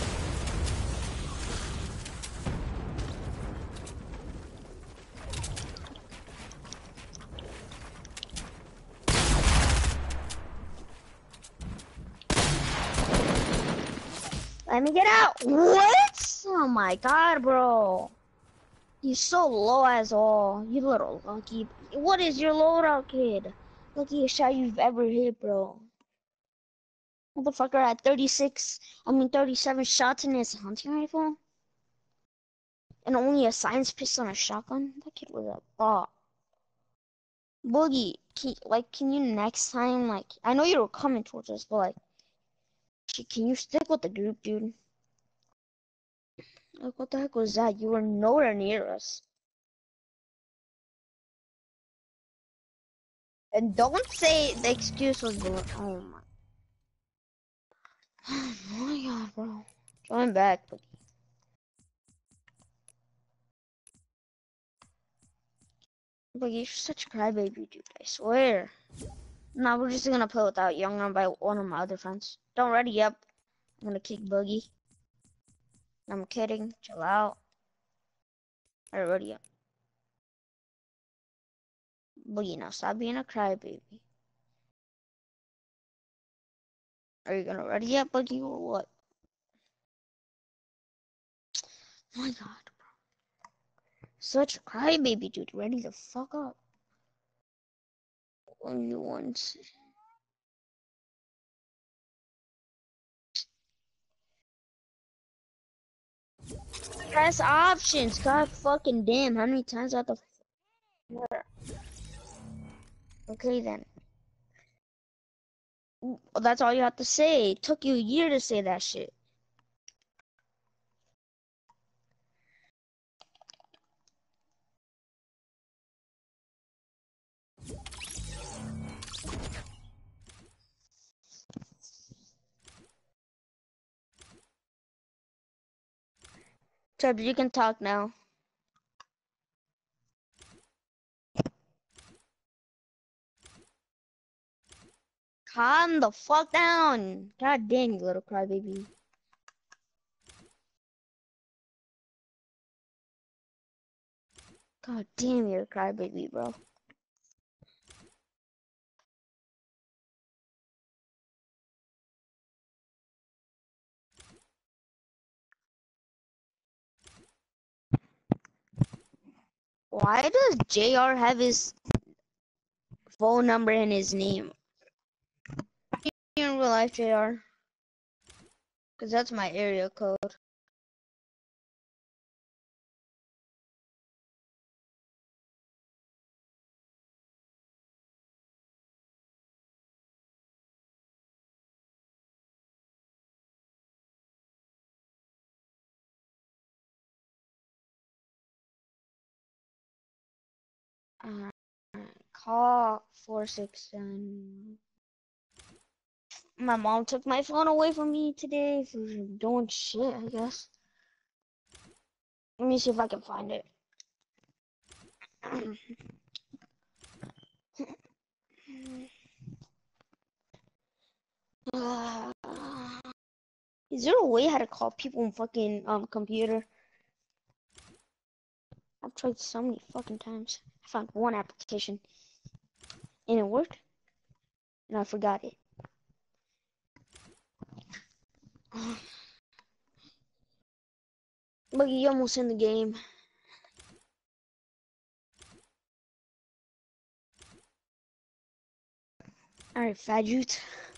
Let me get out. What? Oh my god, bro. You're so low as all. You little lucky. What is your loadout, kid? Luckiest shot you've ever hit, bro. Motherfucker had 37 shots in his hunting rifle. And only a science pistol and a shotgun? That kid was a bot. Boogie, can you next time, like, I know you were coming towards us, but, like, can you stick with the group, dude? Like, what the heck was that? You were nowhere near us. And don't say the excuse was, oh my. Oh my god, bro. Join back, Boogie. Boogie, you're such a crybaby, dude, I swear. Nah, we're just gonna play without Young Run by one of my other friends. Don't ready up. I'm gonna kick Boogie. I'm kidding. Chill out. Alright, ready up. Boogie, now stop being a crybaby. Are you gonna ready up, Boogie, or what? Oh my god, bro. Such a crybaby, dude. Ready the fuck up. When you want. Press options. God fucking damn. How many times I have to. Okay then. Well, that's all you have to say. It took you a year to say that shit. Trevor, you can talk now. Calm the fuck down. God dang, you little crybaby. God damn, you're a crybaby, bro. Why does JR have his phone number in his name? In real life, JR. Because that's my area code. Call 467. My mom took my phone away from me today for doing shit, I guess. Let me see if I can find it. Is there a way how to call people on fucking computer? I've tried so many fucking times. I found one application and it worked, and I forgot it. Look, you almost in the game. Alright, Fadjut.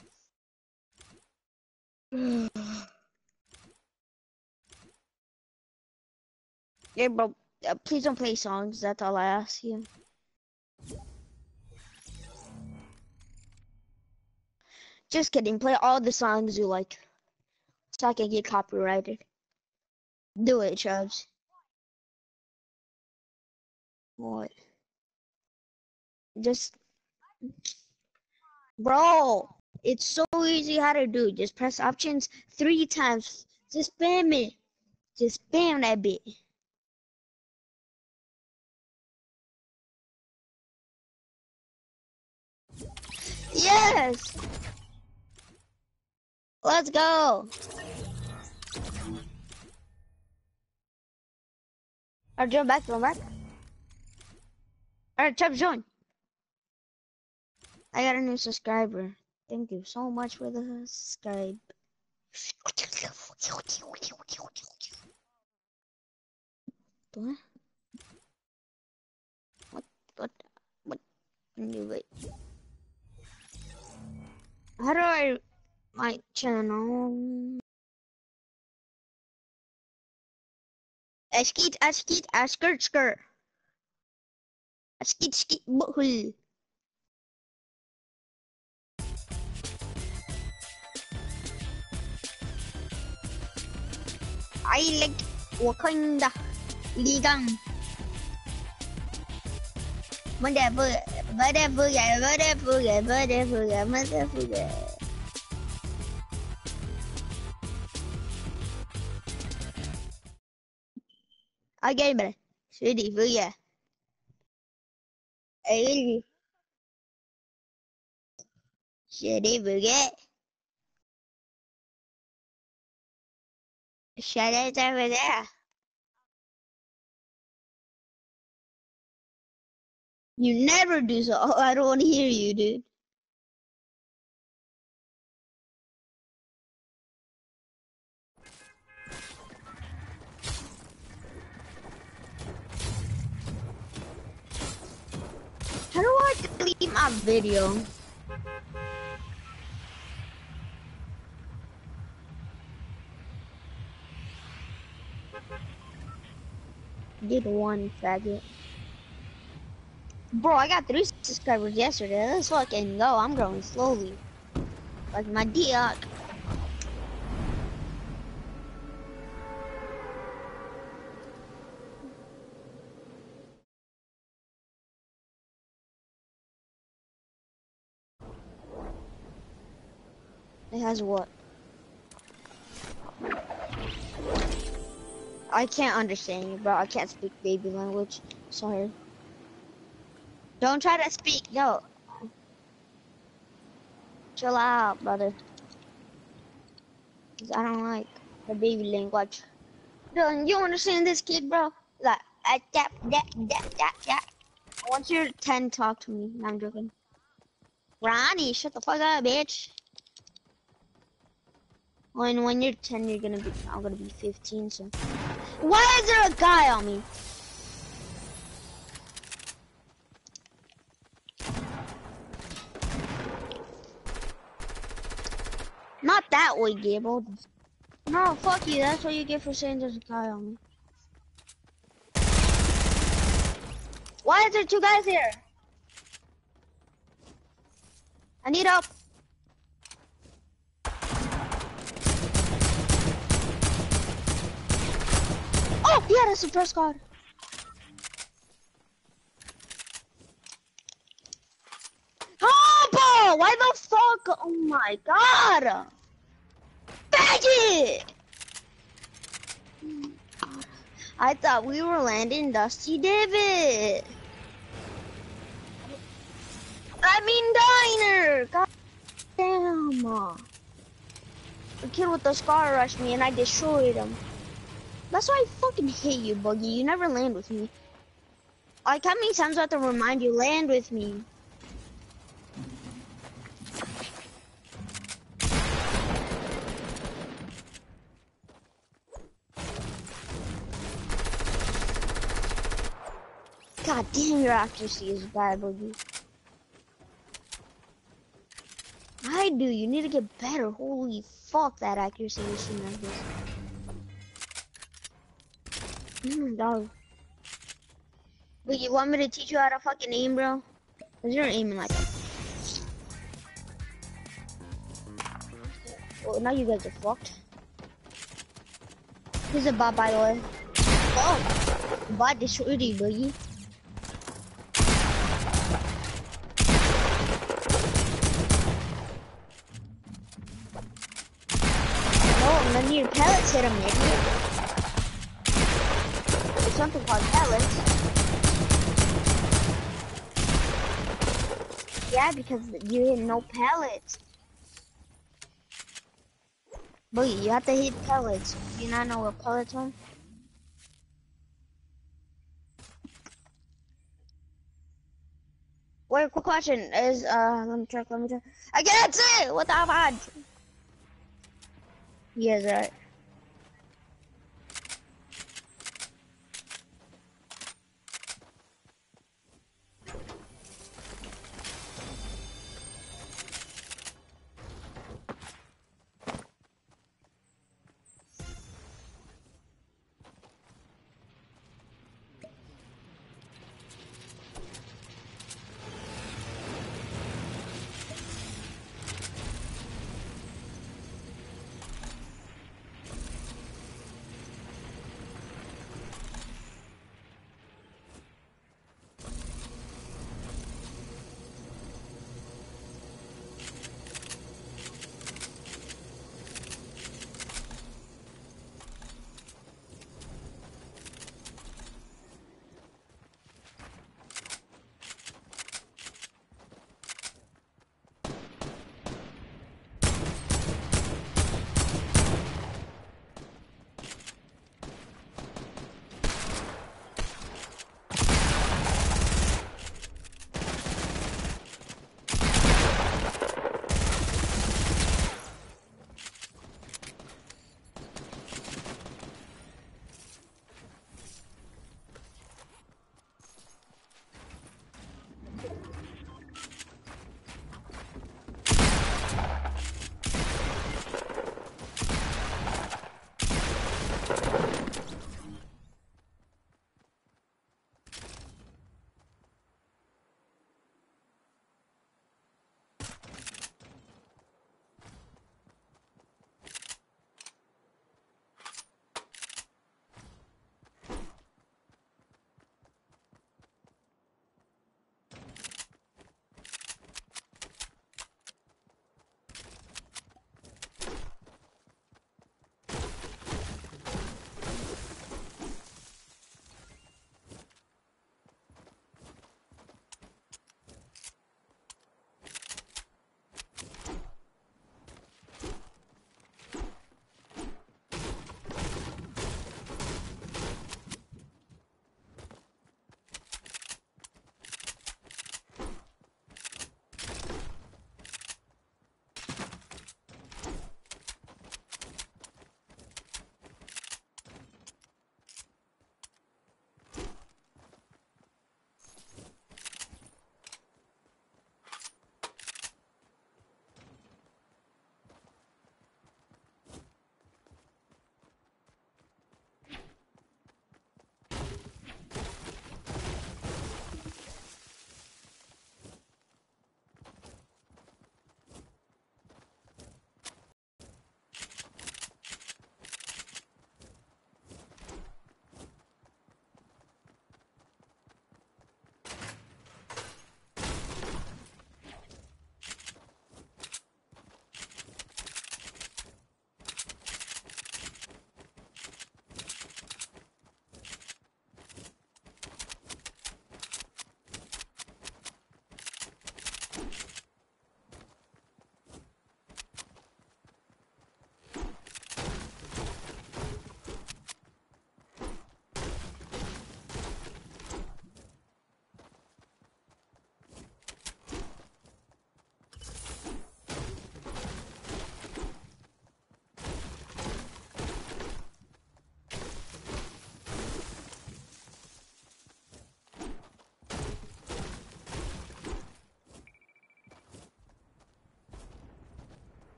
Yeah, bro. Please don't play songs. That's all I ask you. Just kidding. Play all the songs you like, so I can get copyrighted. Do it, Chubbs. What? Just, bro. It's so easy how to do. Just press options 3 times. Just spam it. Just spam that bit. Yes. Let's go. Alright, join back. Alright, Chubbs, join. I got a new subscriber. Thank you so much for the subscribe. What? What? Wait. How do I my channel? Ashkit, ashkit, ashkert, skirt. Ashkit, skit, butthole. I like Wakanda. Ligang. Whatever, whatever, whatever, whatever, whatever. Okay, bro. Ready for ya. Ready. Ready for ya. Shut it over there. You never do so. Oh, I don't want to hear you, dude. How do I delete my video? Did one faggot. Bro, I got 3 subscribers yesterday. Let's fucking go. I'm growing slowly. Like my dick. It has what? I can't understand you, bro. I can't speak baby language. Sorry. Don't try to speak. Yo. Chill out, brother. 'Cause I don't like the baby language. Dylan, you understand this kid, bro? Like, that. Once you're 10, talk to me. No, I'm joking. Ronnie, shut the fuck up, bitch. When you're 10, I'm gonna be 15, so. Why is there a guy on me? Not that way, Gable. No, fuck you. That's what you get for saying there's a guy on me. Why is there 2 guys here? I need help. Oh, he had a suppressed card. Humble! Why the fuck? Oh my god! Faggot! I thought we were landing Dusty Divot. I mean Diner! God damn. The kid with the scar rushed me and I destroyed him. That's why I fucking hate you, Buggy. You never land with me. Like, how many times do I have to remind you, land with me? God damn, your accuracy is bad, Boogie. I do. You need to get better. Holy fuck, that accuracy is shooting like this. Dog. Wait, you want me to teach you how to fucking aim, bro? Cause you're aiming like that. Well, now you guys are fucked. Here's a bot, by the way. Oh, bot destroyed you, Boogie. None of your pellets hit him, idiot. There's something called pellets. Yeah, because you hit no pellets. Boogie, you have to hit pellets. Do you not know what pellets are? Wait, quick question is, let me check. I can't see! What the fuck? Yes, right.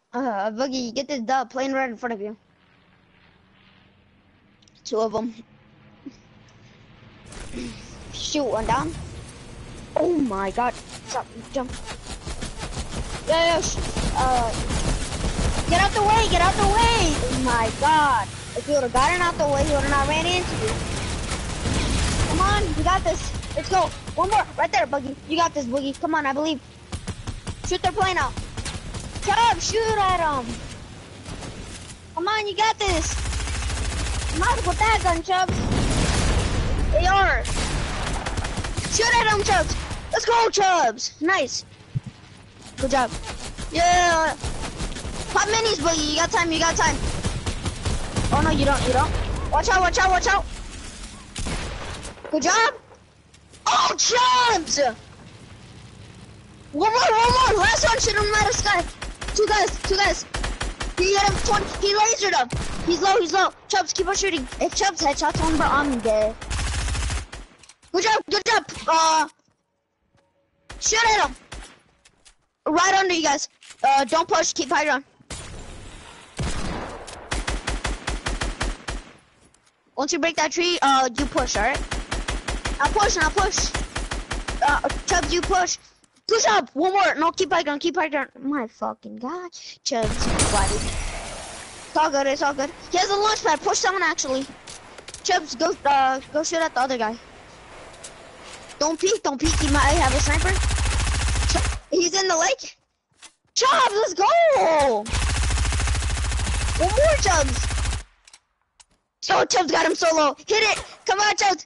Boogie, get this dub. Plane right in front of you. Two of them. Shoot, one down. Oh my god. Jump, jump. Yeah, get out the way, get out the way. Oh my god. If you would have gotten out the way, he would have not ran into you. Come on, you got this. Let's go. One more, right there, Boogie. You got this, Boogie. Come on, I believe. Shoot their plane out. Chubb, shoot at them. Come on, you got this. Come on with that gun, Chubbs. AR. Shoot at them, Chubbs. Let's go, Chubbs. Nice. Good job. Yeah. Pop minis, Boogie. You got time, you got time. Oh, no, you don't, you don't. Watch out, watch out, watch out. Good job. Oh, Chubbs. One more. Last one should have met a sky. Two guys. He hit him 20. He lasered him. He's low. Chubbs, keep on shooting. If Chubbs headshots one, bro, I'm dead. Good job. Shoot at him. Right under you guys. Don't push. Keep high ground. Once you break that tree, you push. All right. Now push. Chubbs, you push. Push up. One more. No, keep high ground. My fucking god. Chubbs, buddy. It's all good. He has a launch pad. Push someone actually. Chubbs, go shoot at the other guy. Don't peek. He might have a sniper. He's in the lake. Chubbs, let's go. One more, Chubbs. Oh, Chubbs got him solo. Hit it. Come on, Chubbs.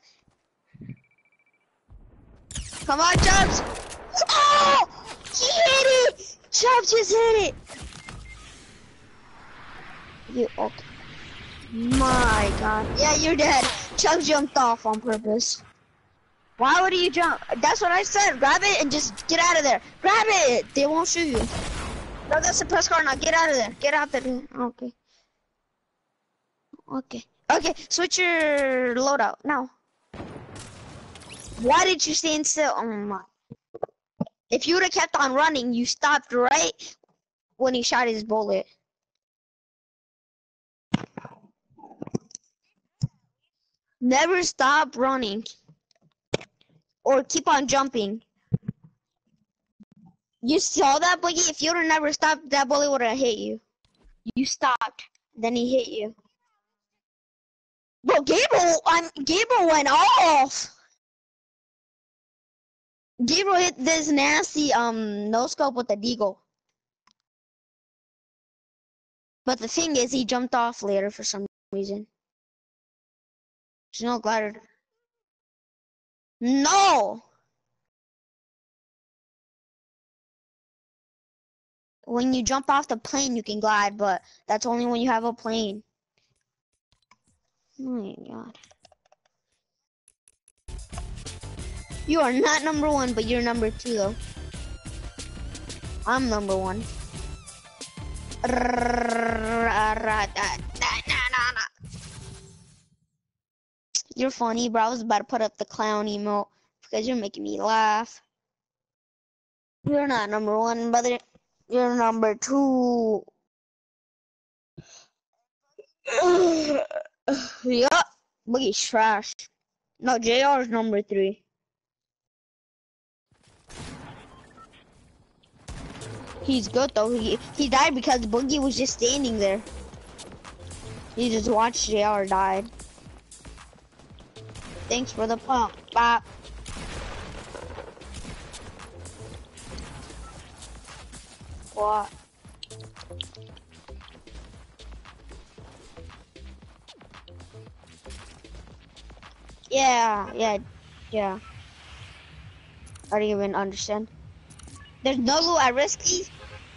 Oh, he hit it. Chubbs just hit it. You okay? My god. Yeah, you're dead. Chubbs jumped off on purpose. Why would you jump? That's what I said. Grab it and just get out of there. Grab it. They won't shoot you. No, that's the press card now. Get out of there. Get out there. Okay. Switch your loadout now. Why did you stand still? Oh my. If you would have kept on running, you stopped right when he shot his bullet. Never stop running. Or keep on jumping. You saw that, Boogie? If you would have never stopped, that bullet would have hit you. You stopped, then he hit you. Bro, Gabriel went off. Gabriel hit this nasty no scope with the deagle. But the thing is, he jumped off later for some reason. There's no glider. No! When you jump off the plane, you can glide, but that's only when you have a plane. Oh my god. You are not number 1, but you're number 2, though. I'm number 1. You're funny, bro. I was about to put up the clown emote because you're making me laugh. You're not number 1, brother. You're number 2. Yup. Boogie's trash. No, JR is number 3. He's good though. He died because Boogie was just standing there. He just watched JR die. Thanks for the pump. Bop. What? Yeah. I don't even understand. There's no loot at Risky.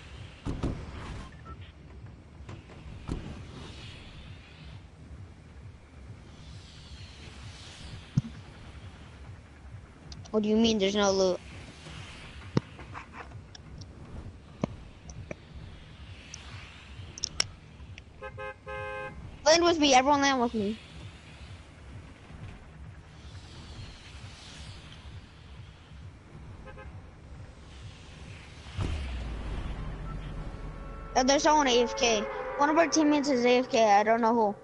What do you mean there's no loot? Land with me, everyone land with me. There's someone AFK. One of our teammates is AFK. I don't know who.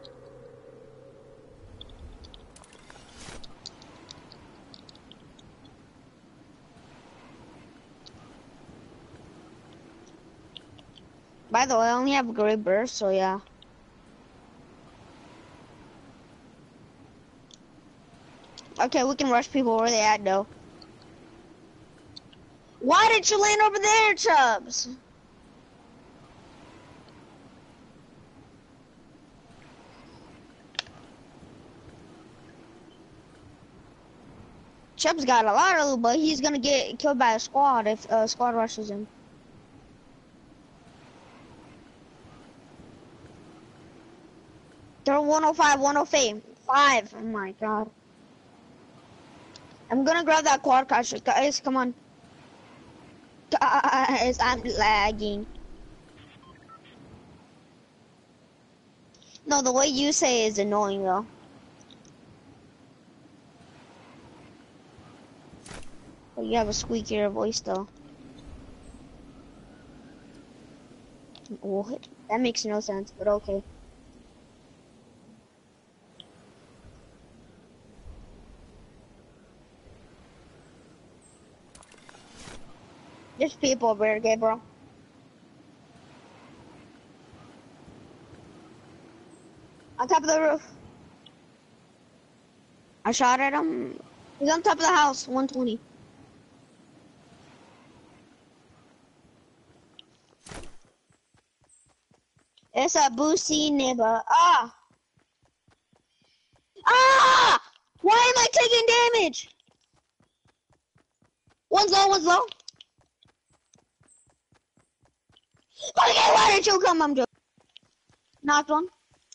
By the way, I only have a great burst, so yeah. Okay, we can rush people where they at, though. Why did you land over there, Chubbs? Chubbs got a lot of loot, but he's gonna get killed by a squad if a squad rushes him. They're 105, 105. Oh my god. I'm gonna grab that quad crusher. Guys, come on. Guys, I'm lagging. No, the way you say it is annoying though. But you have a squeakier voice though. What? That makes no sense, but okay. There's people over here, Gabriel. On top of the roof. I shot at him. He's on top of the house, 120. It's a boosty neighbor. Ah! Ah! Why am I taking damage? One's low, one's low. Okay, why did you come? I'm joking. Knocked one.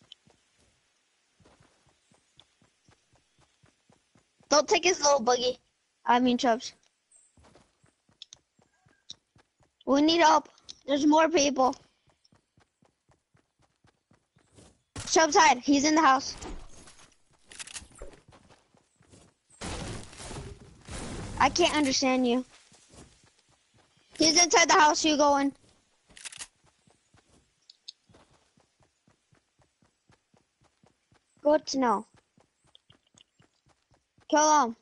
Don't take his little buggy. I mean, Chubbs. We need help. There's more people. Chubbs, hide. He's in the house. I can't understand you. He's inside the house. You going? Good to know. Kill him.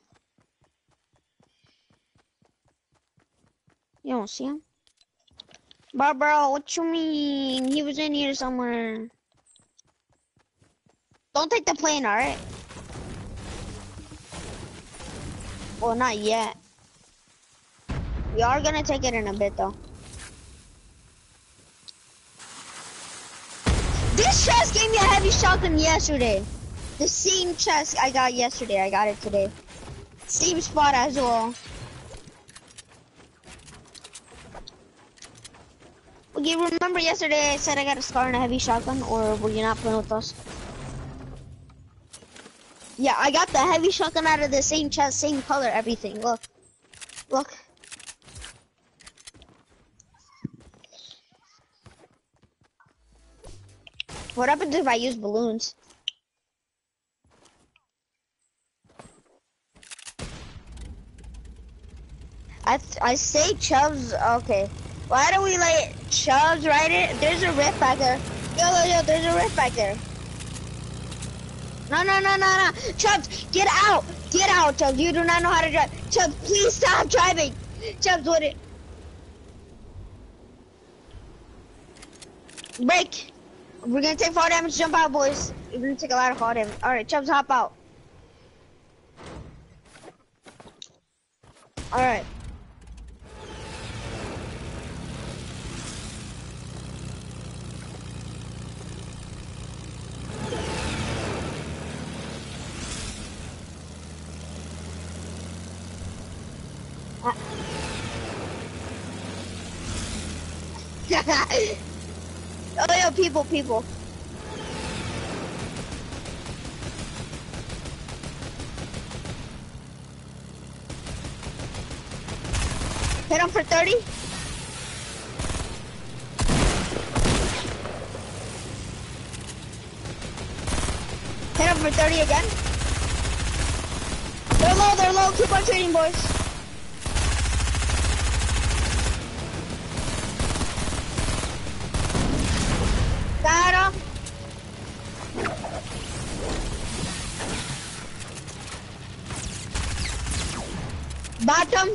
You don't see him? Barbara, what you mean? He was in here somewhere. Don't take the plane, alright? Well, not yet. We are gonna take it in a bit, though. This chest gave me a heavy shotgun yesterday. The same chest I got yesterday, I got it today. Same spot as well. Okay, remember yesterday I said I got a scar and a heavy shotgun, or were you not playing with us? Yeah, I got the heavy shotgun out of the same chest, same color, everything. Look. Look. What happens if I use balloons? I say Chubbs, okay. Why do we let Chubbs ride it? There's a rift back there. Yo, there's a rift back there. No. Chubbs, get out. Get out, Chubbs. You do not know how to drive. Chubbs, please stop driving. Chubbs, what it? Break. We're gonna take fall damage. Jump out, boys. We're gonna take a lot of fall damage. Alright, Chubbs, hop out. Alright. Oh, yo, people. Hit him for 30. Hit him for 30 again. They're low. Keep on trading, boys. Bottom.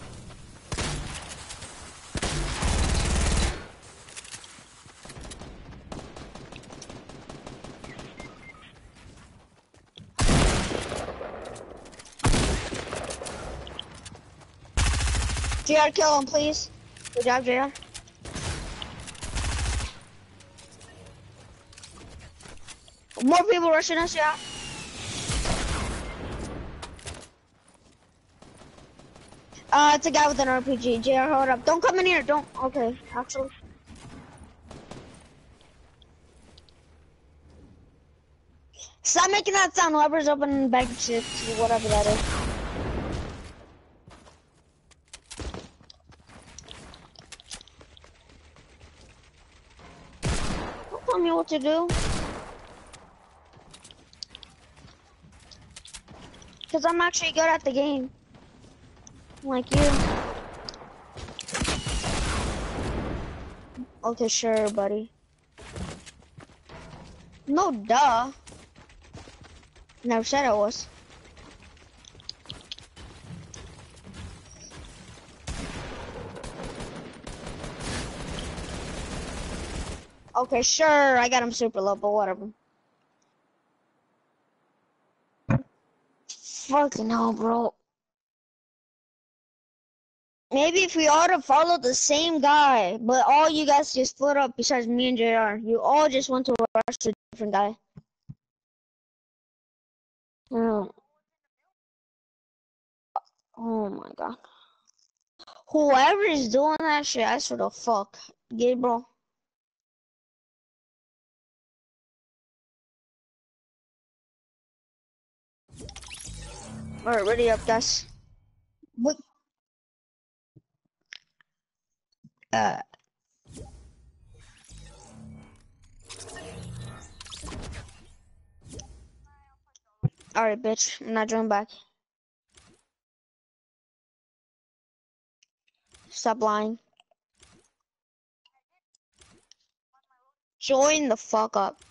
JR, kill him, please. Good job, JR. More people rushing us, yeah. It's a guy with an RPG. JR, hold up. Don't come in here. Don't. Okay, actually. Stop making that sound. Whoever's opening bag shit, whatever that is. Don't tell me what to do. Because I'm actually good at the game. Like you. Okay, sure, buddy. No, duh. Never said I was. Okay, sure, I got him super low, but whatever. Fucking hell, bro. Maybe if we all to follow the same guy, but all you guys just split up besides me and JR. You all just went to rush a different guy. Oh, oh my god. Whoever is doing that shit, I swear to fuck. Get it, bro. Alright, ready up, guys. What? Alright, bitch. I'm not joining back. Stop lying. Join the fuck up.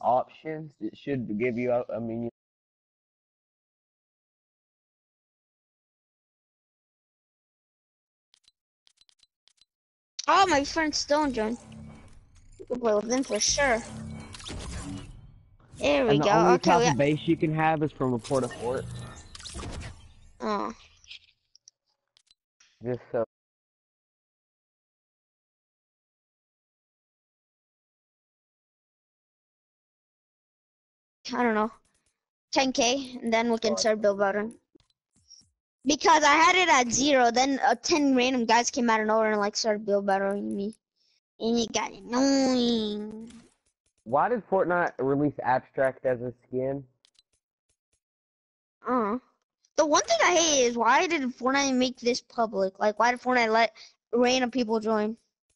options, it should give you a menu. Oh, my friend Stone joined. You can play with them for sure. There we And the go. only Okay, type of base you can have is from a port-a-fort. oh. Just so. I don't know. 10K, and then we can start build building. Because I had it at 0, then 10 random guys came out of nowhere and like started build battling me. And it got annoying. Why did Fortnite release Abstract as a skin? The one thing I hate is why did Fortnite make this public? Like, why did Fortnite let random people join?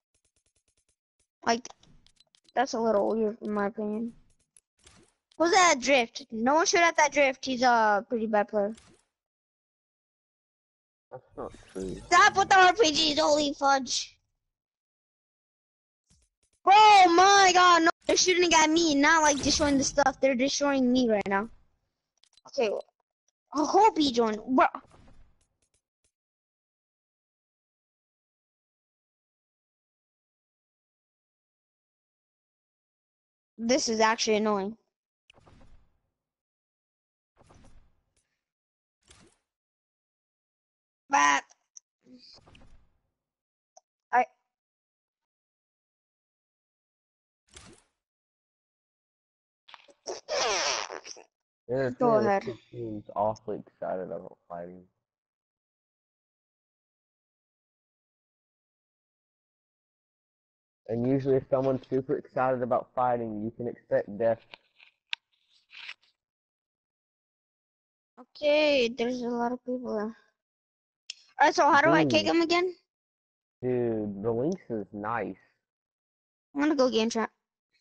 Like, that's a little weird in my opinion. Who's that Drift? No one shoot at that Drift. He's a pretty bad player. That's not true. Stop with the RPGs, holy fudge. Oh my god, no, they're shooting at me, not like destroying the stuff. They're destroying me right now. Okay, I hope he joined. Bro. This is actually annoying. But I There's go this ahead. kid seems awfully excited about fighting. And usually if someone's super excited about fighting, you can expect death. Okay, there's a lot of people there. Alright, so how do I kick Dude, him again? dude, the Lynx is nice. I'm gonna go game chat.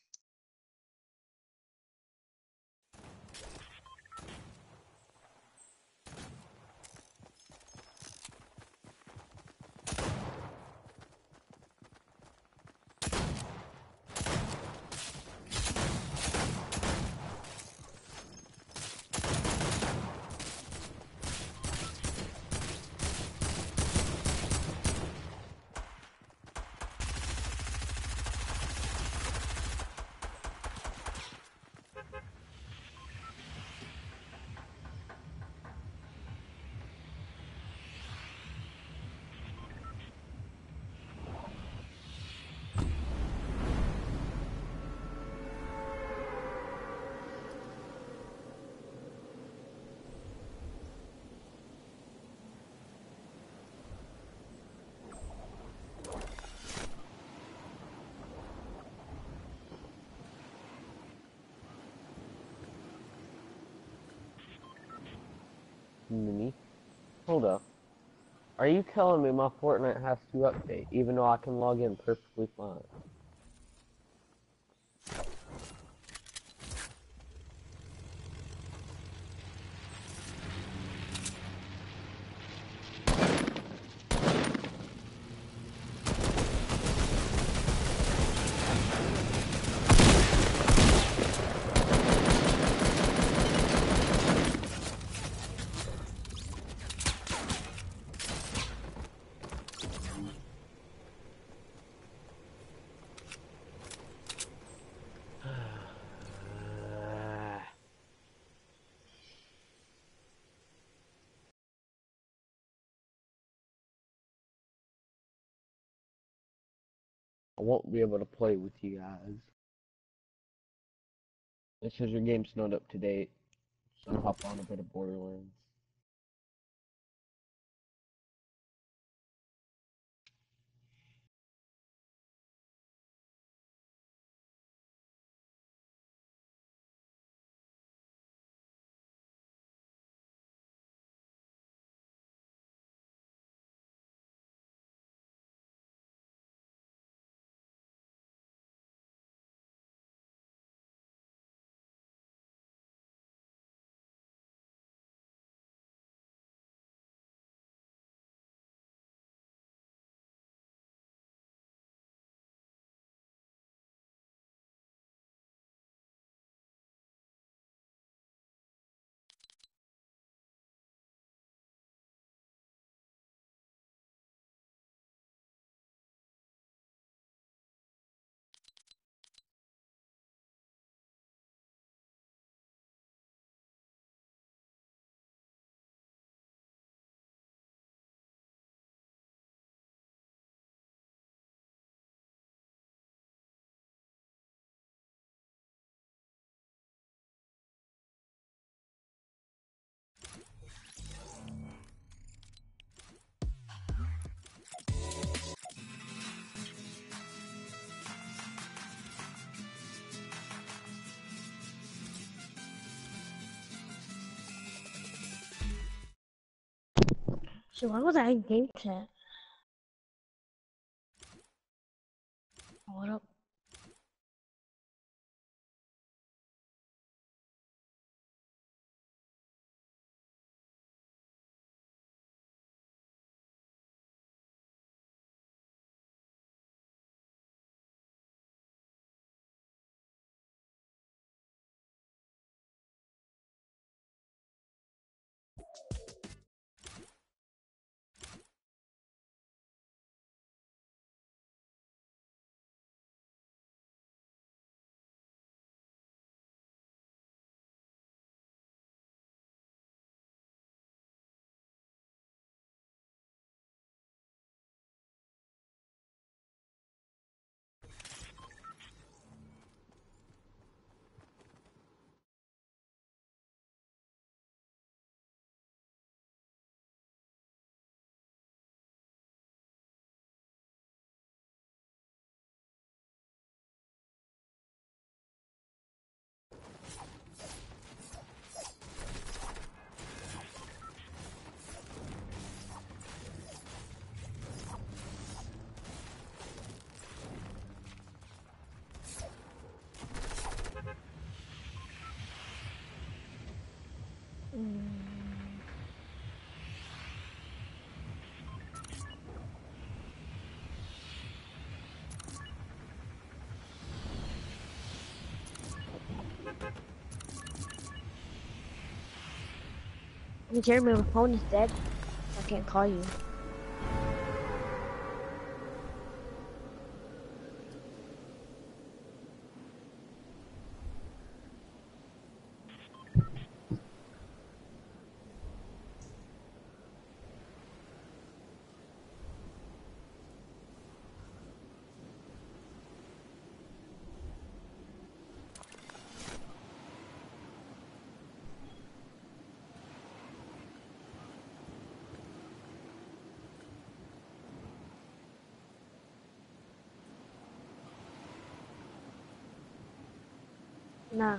Mini. Hold up. Are you telling me my Fortnite has to update, even though I can log in perfectly fine? I won't be able to play with you guys. It says your game's not up to date, so I'll hop on a bit of Borderlands. So why was I in game chat? What up? Jeremy, my phone is dead. I can't call you. Nah.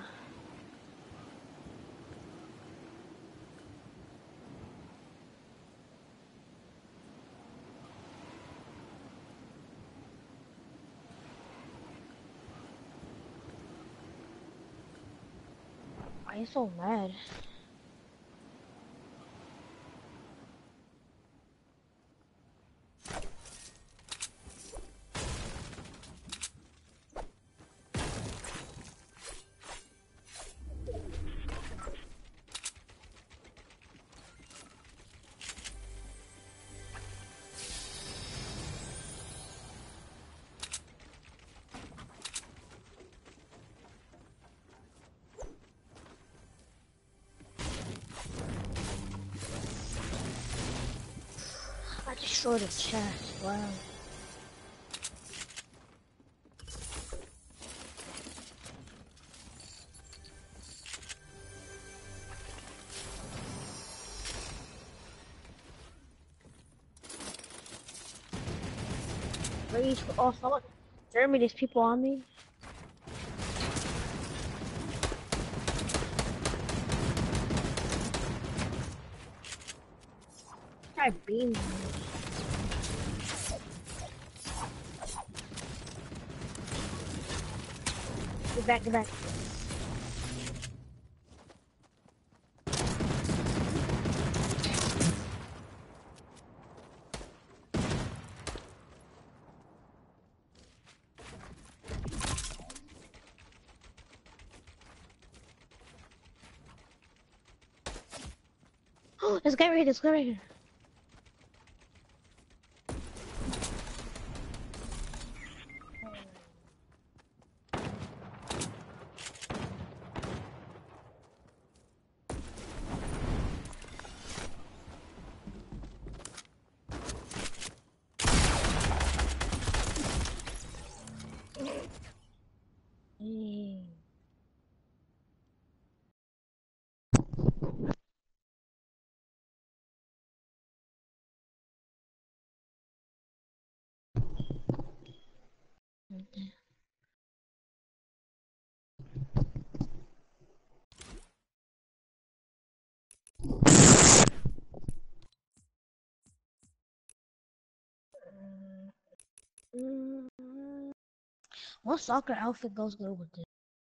Why are you so mad? I destroyed a chest. Wow. Please, oh, someone. Jeremy, there's people on me. Try beam me. Get back, get back. Oh, let's get right here, let's get right here. What soccer outfit goes good with this?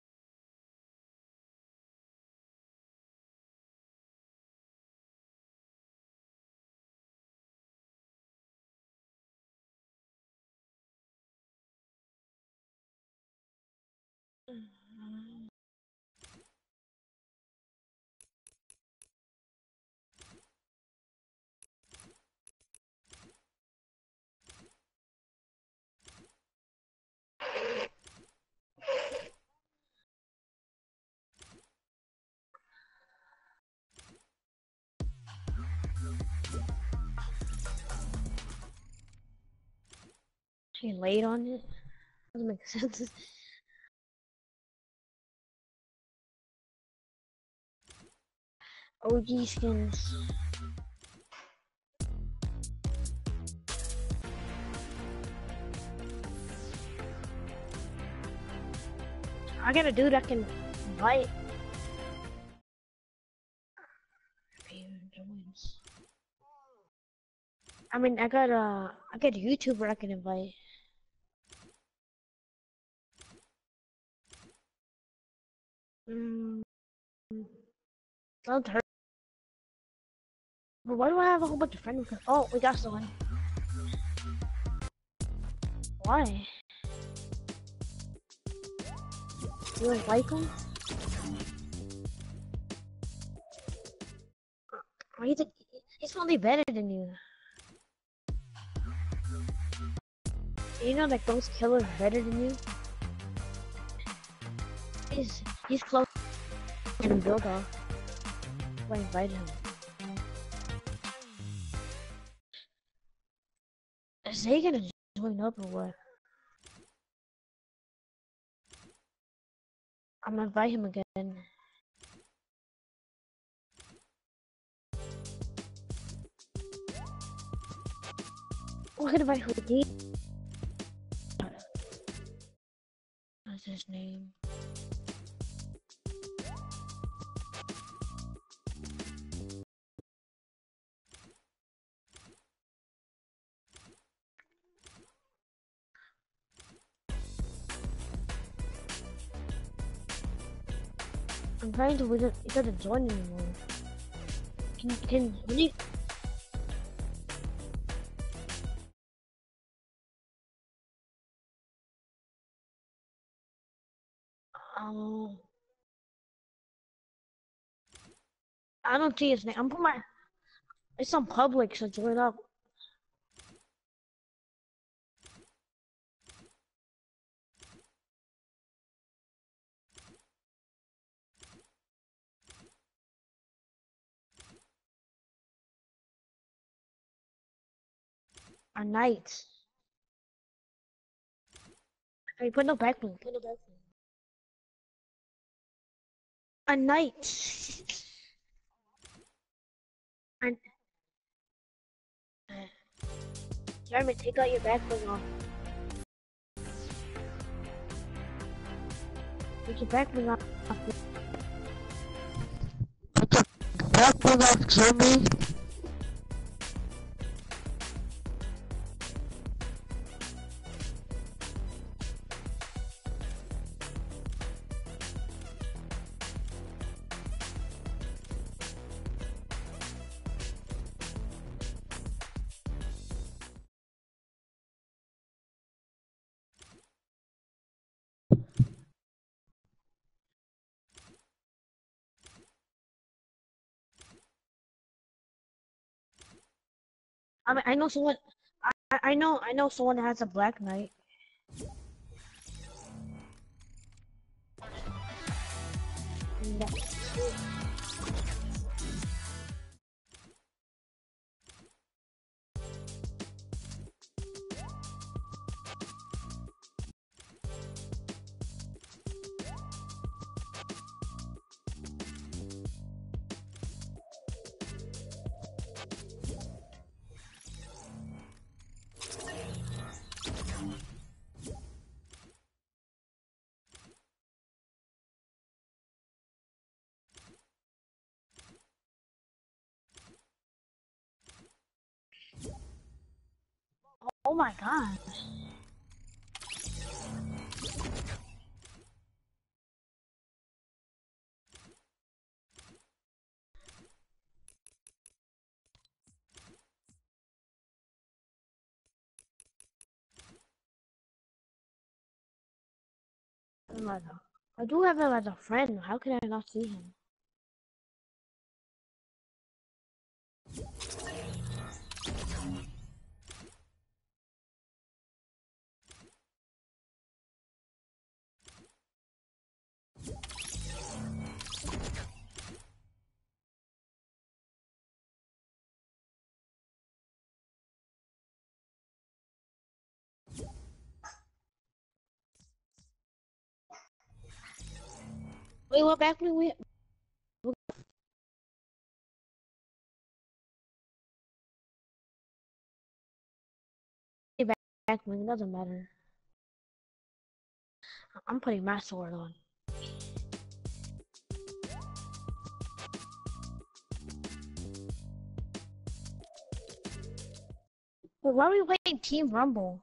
She laid on it? Doesn't make sense. OG skins. I got a dude I can invite. I mean, I got a YouTuber I can invite. Sounds hurt. But why do I have a whole bunch of friends? Oh, we got someone. Why? You don't like him? He's probably better than you. You know that Ghost Killer's better than you? He's close to build off. So I invited him. Is he gonna join up or what? I'm gonna invite him again. We're gonna invite Houdini. What's his name? I'm trying to, he doesn't join anymore. When you... I don't see his name. I'm putting my... It's on public, so join up. A knight. Hey, put no backbone. Put no backbone. A knight. And Jeremy, take out your backbone off. Take your backbone off. Backbone off, Jeremy. I mean, I know someone. I know someone that has a black knight. Oh my god. I do have him as a friend. How can I not see him? Wait, what back when we back when it doesn't matter. I'm putting my sword on. Wait, why are we playing Team Rumble?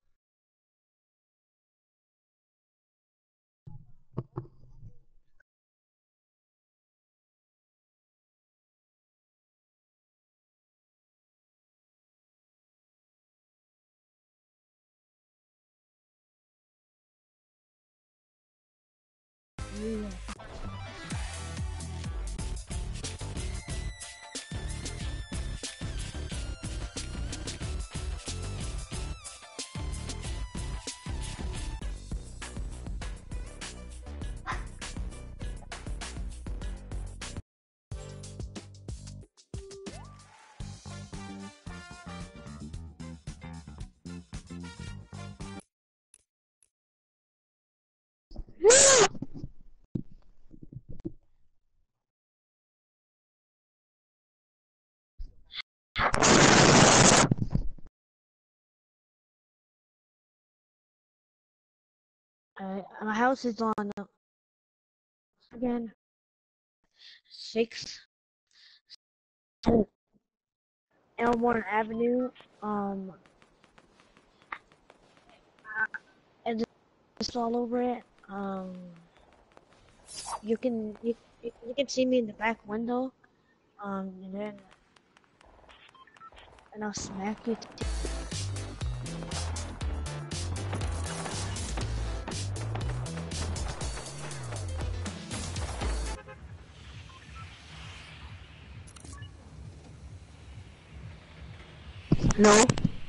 Yeah. My house is on again 6 Elmore Avenue. And it's all over it. You can see me in the back window. And then I'll smack you. No.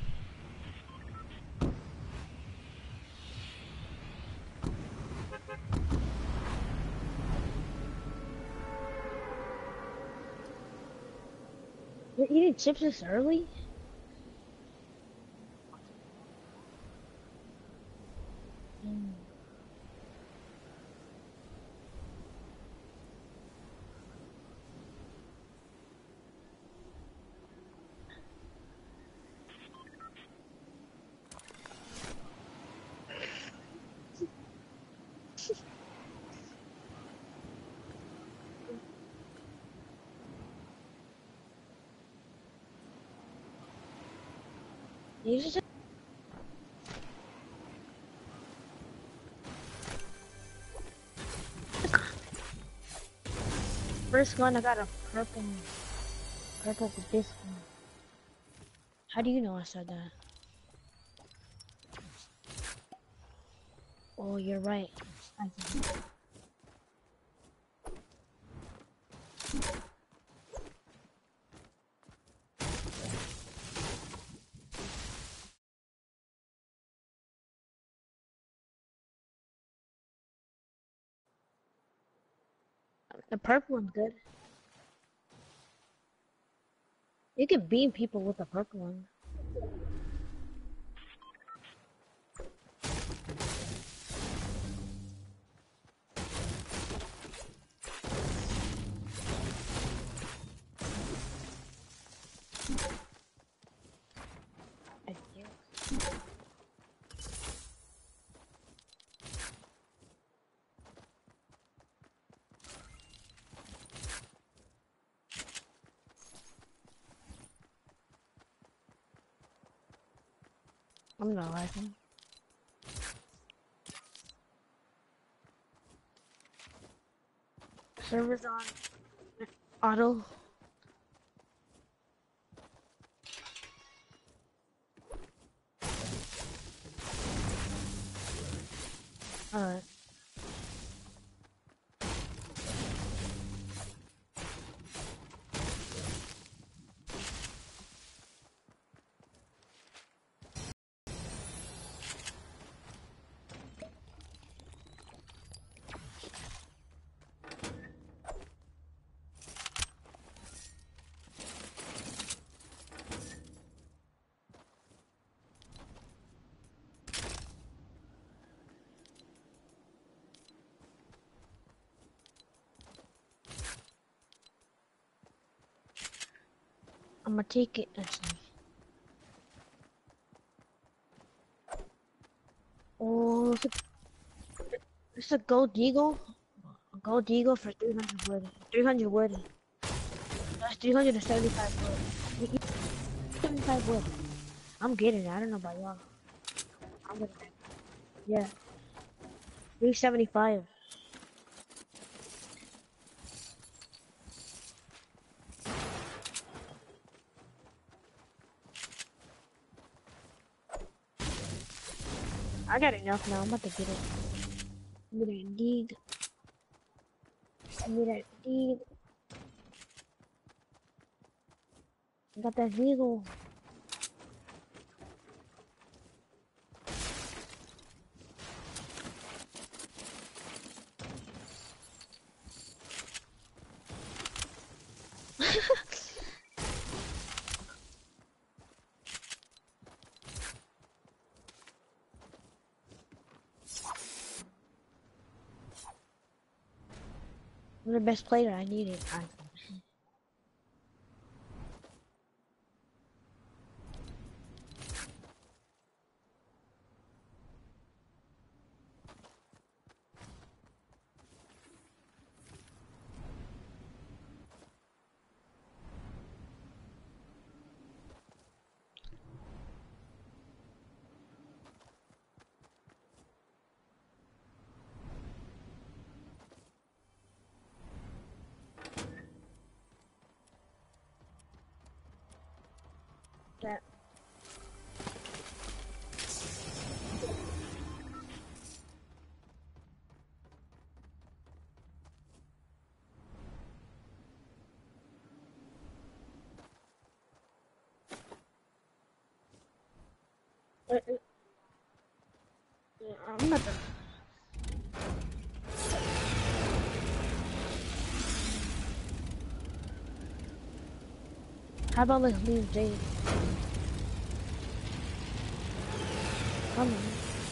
You're eating chips this early? Mm. You just first one I got a purple with this one. How do you know I said that? Oh, you're right. I did. The purple one's good. You can beam people with the purple one. I do. I'm not liking. Servers on auto. Alright. I'm gonna take it. Actually. Oh, it's a gold eagle. A gold eagle for 300 wood. 300 wood. That's 375 wood. 75 wood. I'm getting it. I don't know about y'all. I'm getting it. Yeah. 375. I got enough now. I'm about to get it. Give me that indeed. Give me that indeed. I got that eagle. I'm the best player. I need it. That. I'm not the. How about let's leave Jade? Come on.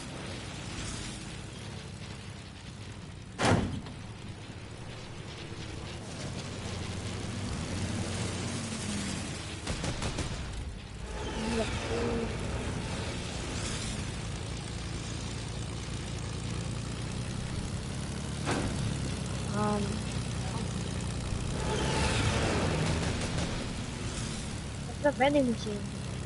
It's a vending machine.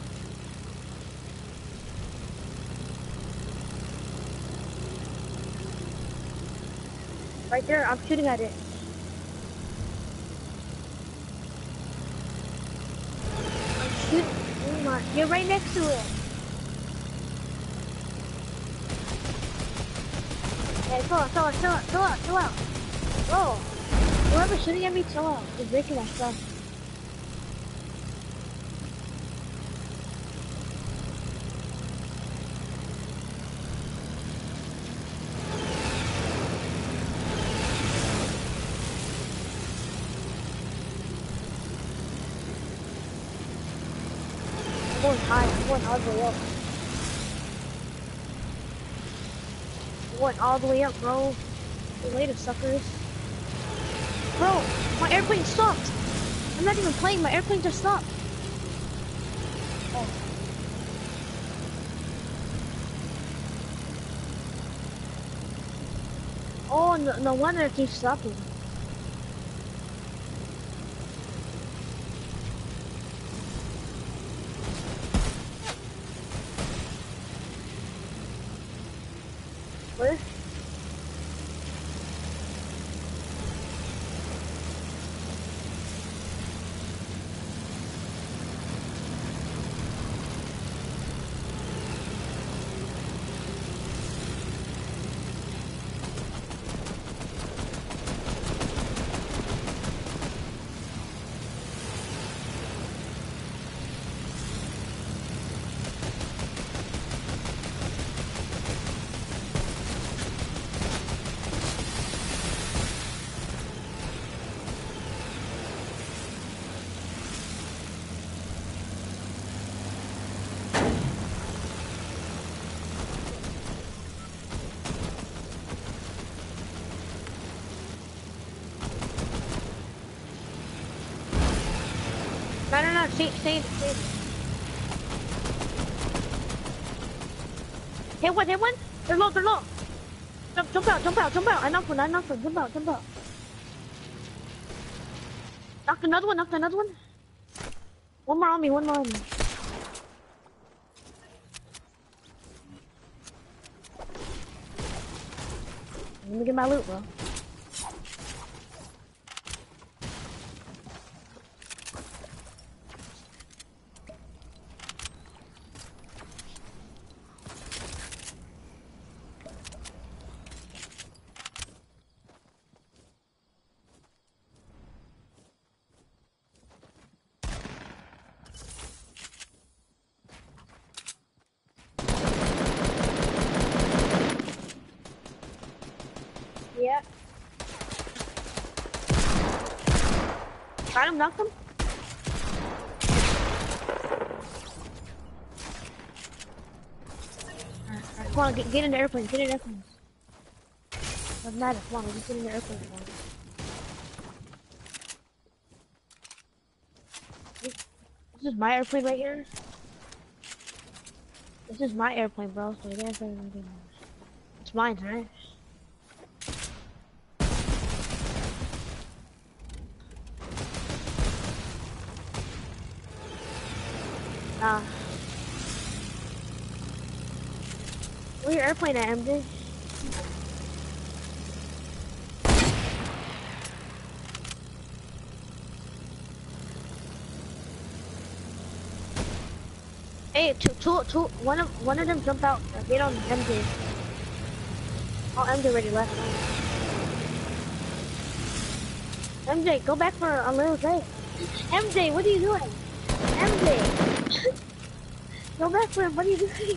Right there, I'm shooting at it. I'm shooting. Oh my, you're right next to it. Hey, chill out. Bro, whoever's shooting at me, chill out. You're breaking my stuff. I'm going high. I'm going all the way up. I'm going all the way up, bro. See you later, suckers. Bro, my airplane stopped. I'm not even playing. My airplane just stopped. Oh. Oh, no wonder it keeps stopping. Where? No, stay. Hit one. They're low. Jump out. I knocked one. Jump out. Knocked another one. One more on me. Let me get my loot, bro. Yeah. Got him, knocked him. Come on, get in the airplane. Doesn't matter. Come on, just get in the airplane. This is my airplane right here. This is my airplane, bro. So it's mine, right? Where's your airplane at, MJ? Hey, one of them jump out. Get on MJ. Oh, MJ already left. MJ, go back for a little break. MJ, what are you doing? MJ, go back for it. What are you doing?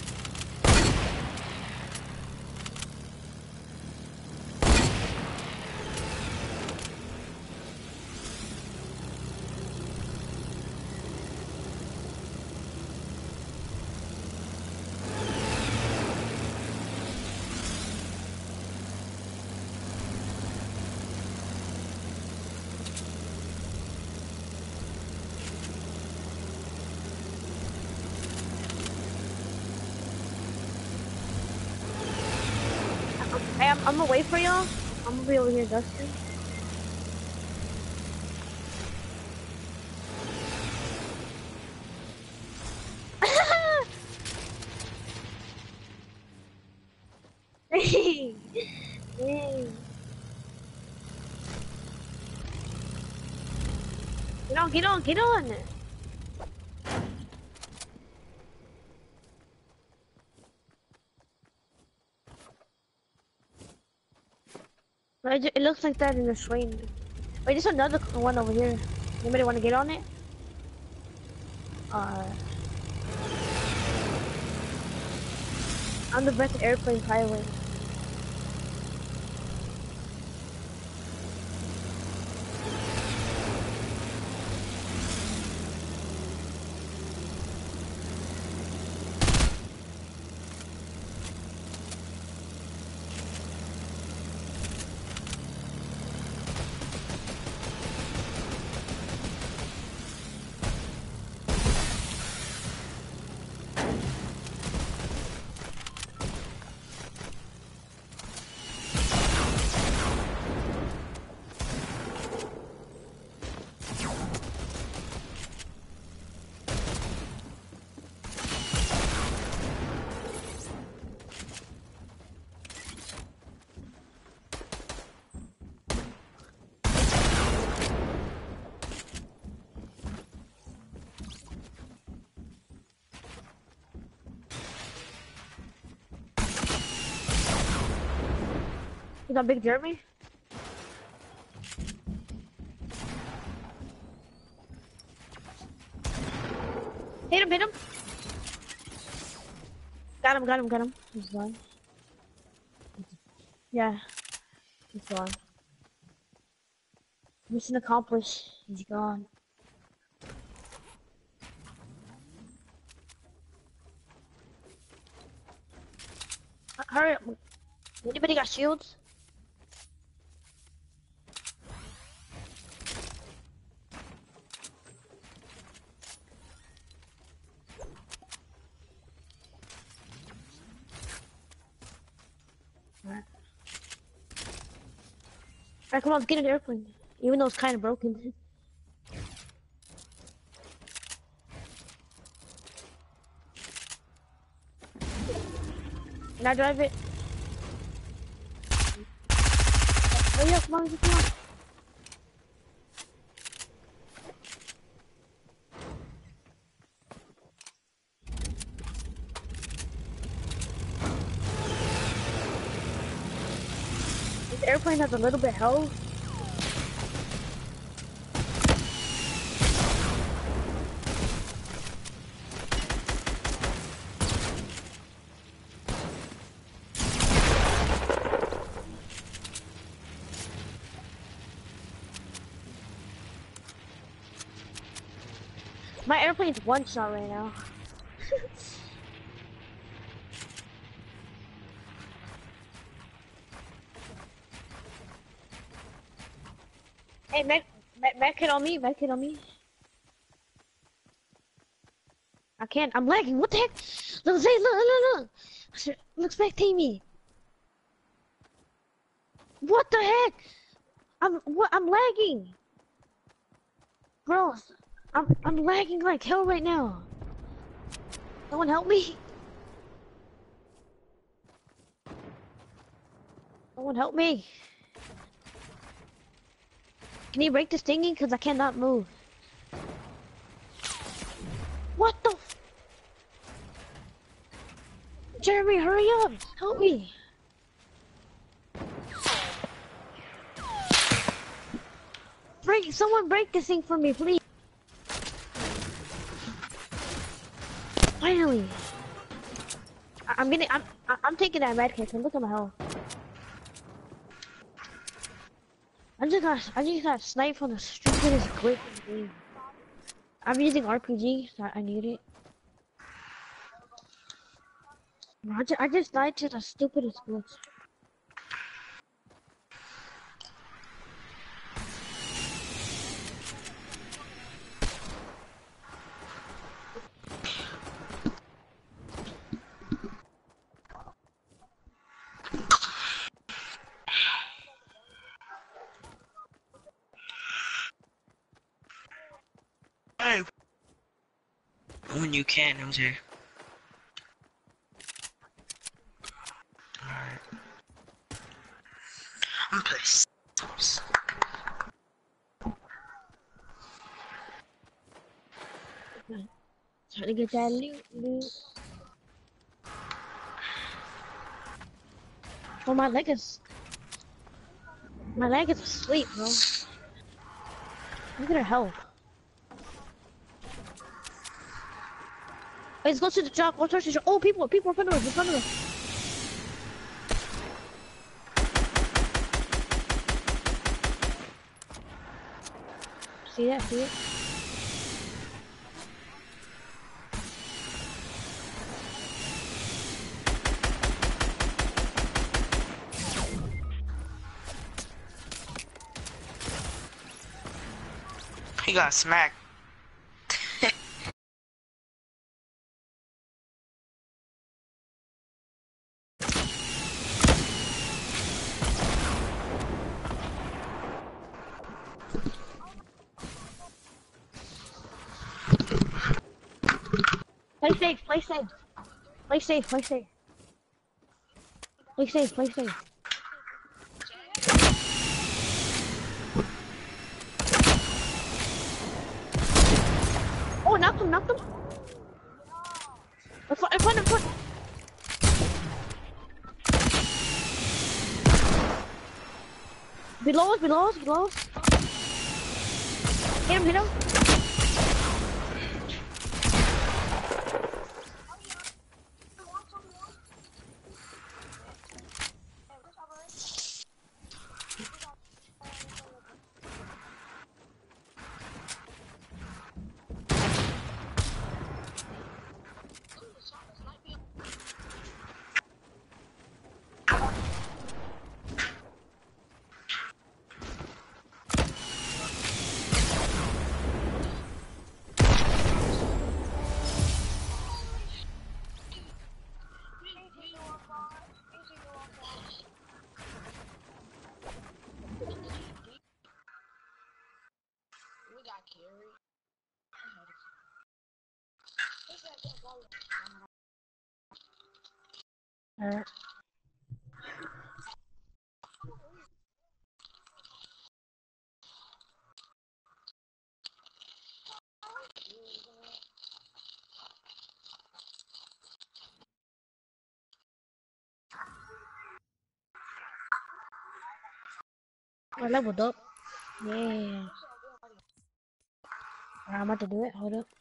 Hey, I'm gonna wait for y'all. I'm gonna be over here, Dustin. Hey, hey. Get on. It looks like that in the screen. Wait, there's another one over here. Anybody want to get on it? I'm the best airplane pilot. You got Big Jeremy? Hit him. Got him. He's gone. Yeah. He's gone. Mission accomplished. He's gone. Hurry up. Anybody got shields? Alright. Alright, come on, let's get an airplane. Even though it's kind of broken. Can I drive it? Hurry up, come on, come on. This airplane has a little bit of health. My airplane's one shot right now. Hey, med kit on me, med kit on me. I can't, I'm lagging, what the heck? Look, Zay, look. Look, spectate me. What the heck? I'm lagging. Bro, I'm lagging like hell right now. Someone help me. Someone help me. Can you break this thingy? Cause I cannot move. What the? Jeremy, hurry up! Help me! Someone break this thing for me, please. Finally. I'm taking that red kick and look at my health. I just got sniped from the stupidest glitch in the game. I'm using RPG, so I need it. I just died to the stupidest glitch. When you can, MJ. Alright. I'm gonna play Sims. Trying to get that loot. Oh, my leg is asleep, bro. Look at her health. Let's go to the job. Let's search the job. Oh, people in front of us. In front of us. See that? See it? He got smacked. Play safe. Play safe. Play safe. Play safe. Play safe. Oh, knocked him. In front. Below us. Hit him. Alright. I leveled up. Yeah. Alright, I'm about to do it. Hold up.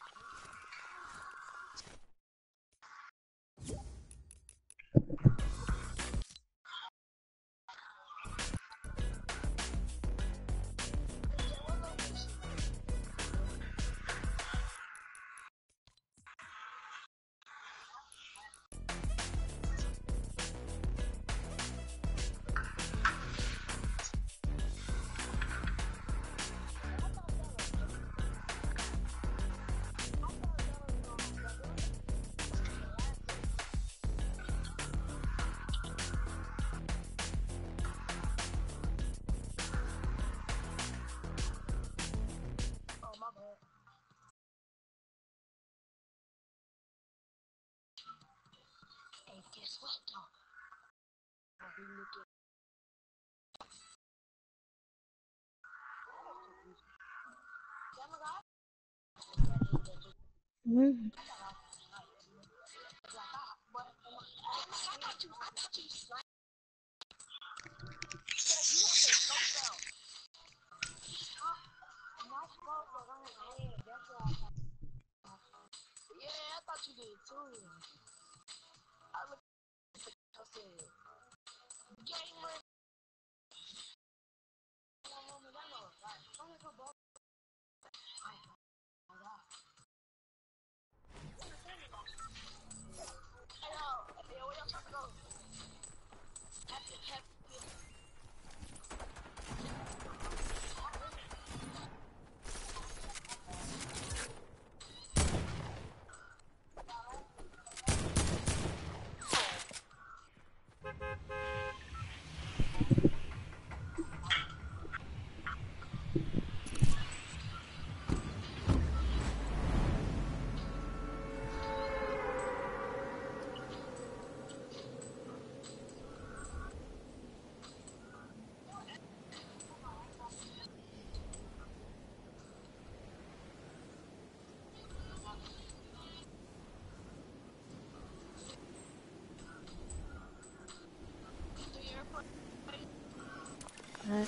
Mm. Alright.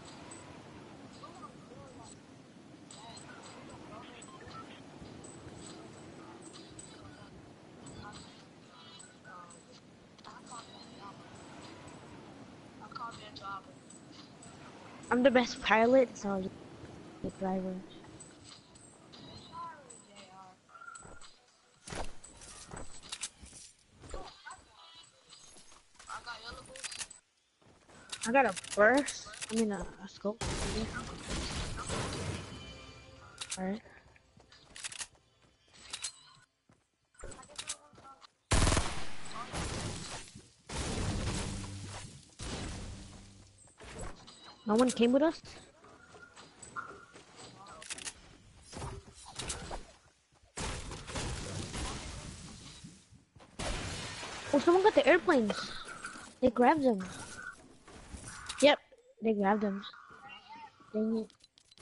I'm the best pilot, so I'll just be the driver. I got a burst. I mean a scope. Alright. No one came with us? Oh, someone got the airplanes. They grabbed them. Yep, they grabbed them. Dang it.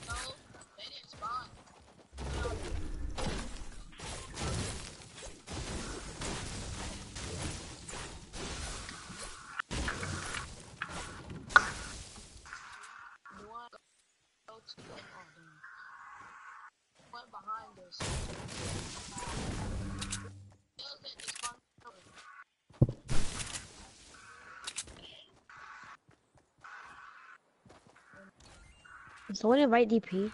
Can someone invite DP?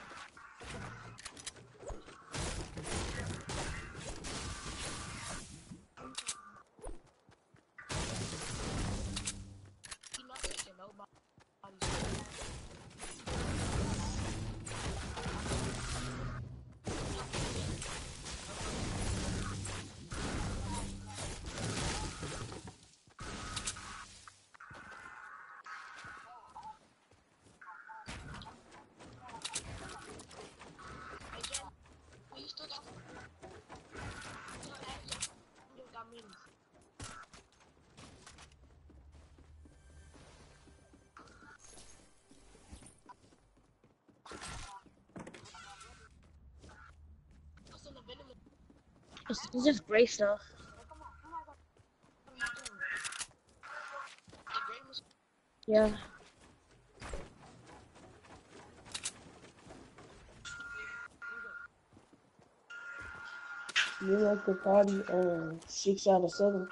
It's just gray stuff. Yeah. You like the party? 6 out of 7.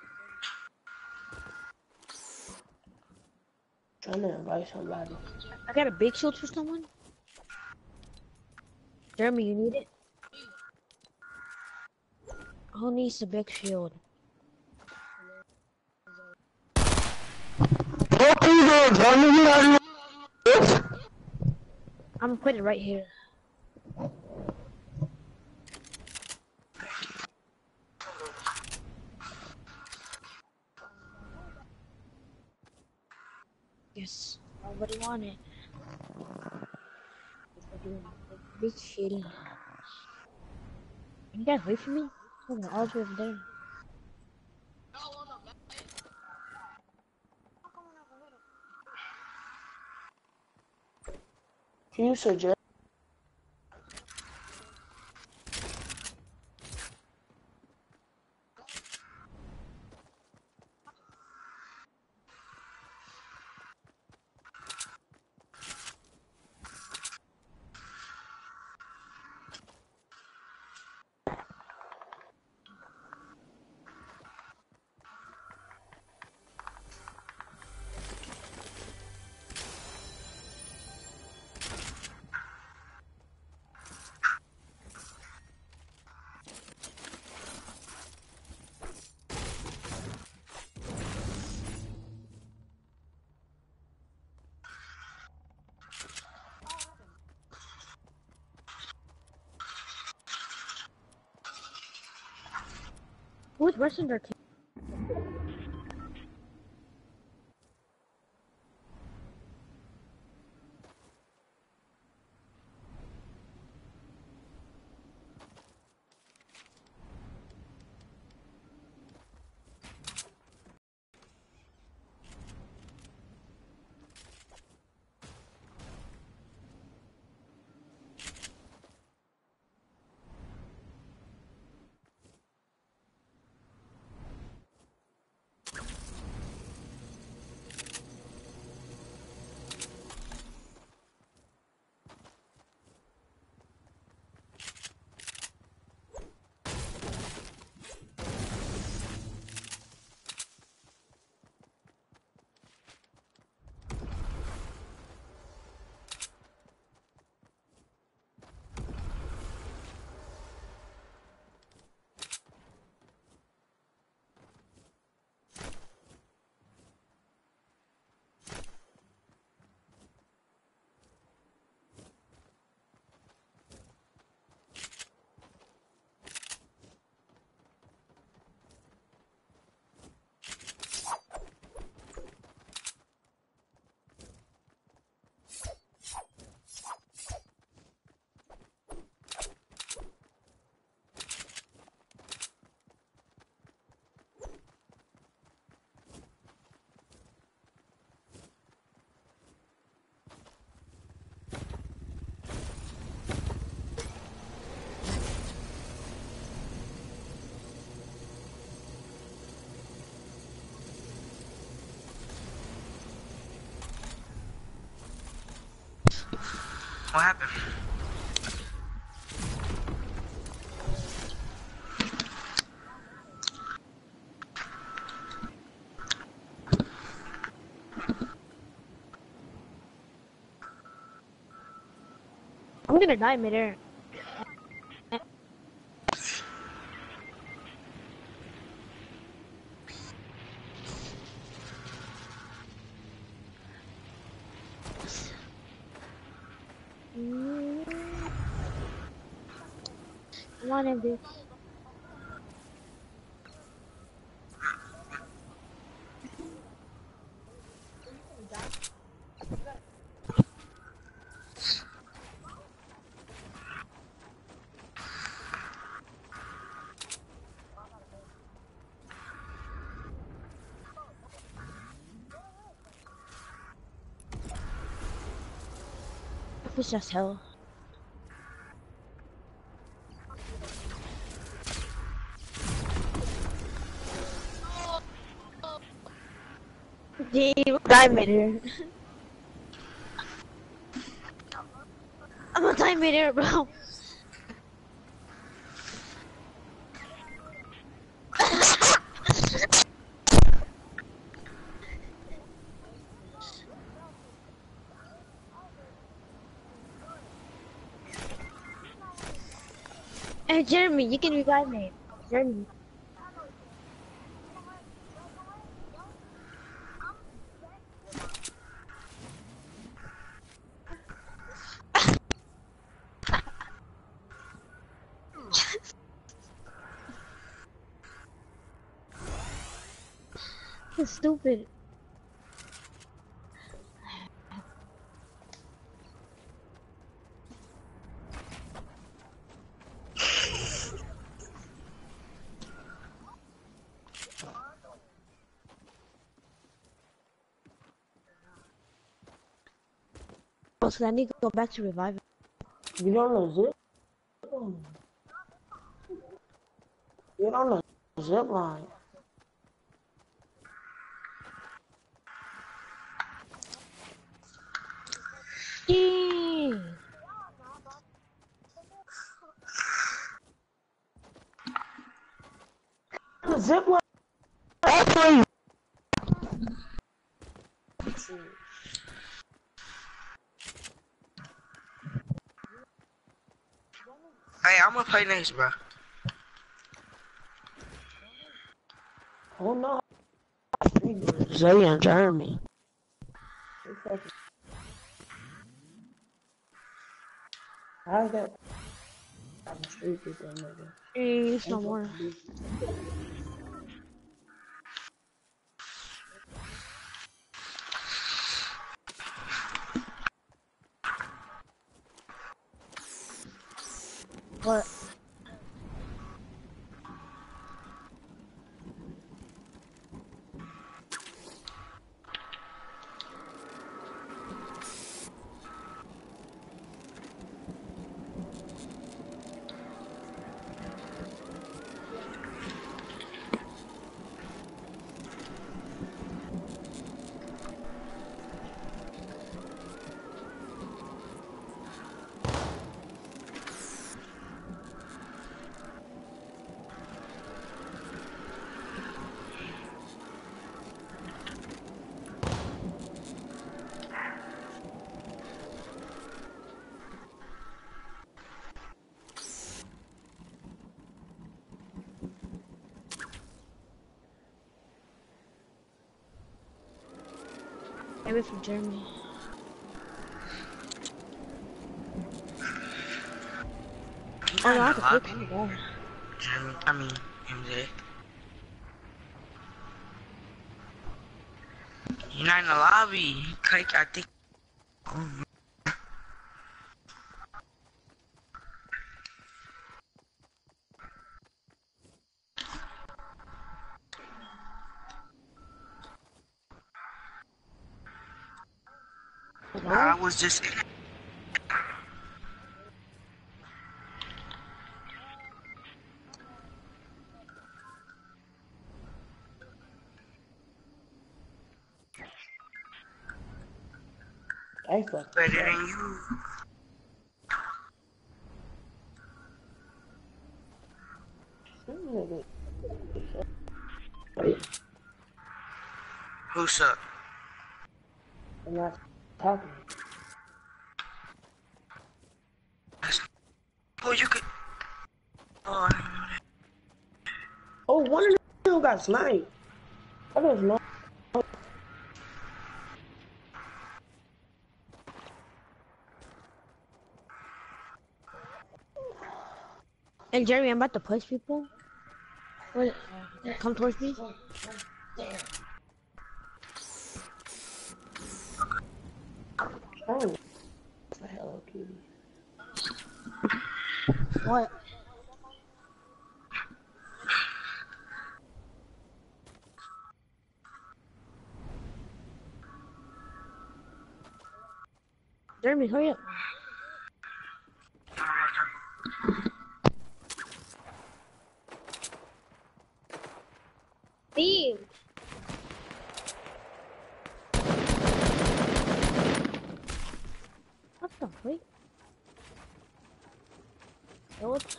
Trying to invite somebody. I got a big shield for someone. Jeremy, you need it? Who needs the big shield? I'm gonna put it right here. Yes, nobody want it. Big shitty. You guys wait for me? I'm gonna all the way over there. Can you suggest? Who's rushing their team? What happened? I'm gonna die midair. Come on, MD. It's just hell. Gee, diamond here. I'm a diamond here, bro. Hey, Jeremy, you can revive me. Jeremy. That's stupid. Oh, so I need to go back to revive. Get on the zip. Get on the zip line. Gee. The zip line. Actually. Hey, I'm gonna play next, bro. Oh no. Zay and Jeremy. How's that? I'm straight with that nigga. Hey, it's no more. What? Maybe from Jeremy. He's Oh not no, I in have the to click lobby. on the ball. Jeremy, I mean, MJ. You're not in the lobby. Click, I think. I was just in. I fuck. Better than you. Who's up? I'm not talking. Oh, you could. Oh, I didn't know that. Oh, one of them got sniped. I don't know. And Jeremy, I'm about to push people. What? Come towards me. Oh, Hello Kitty. What? Jeremy, hurry up. Steve. Wait. What?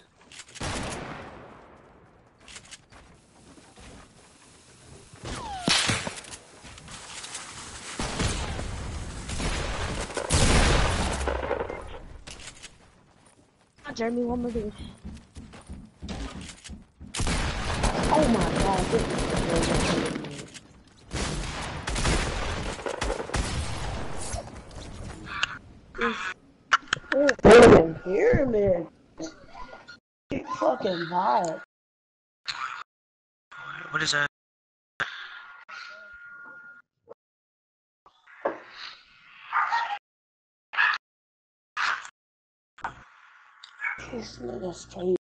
Jeremy, one more dude. Oh my god, this is fucking pyramid. Fucking hot. What is that? This nigga's crazy.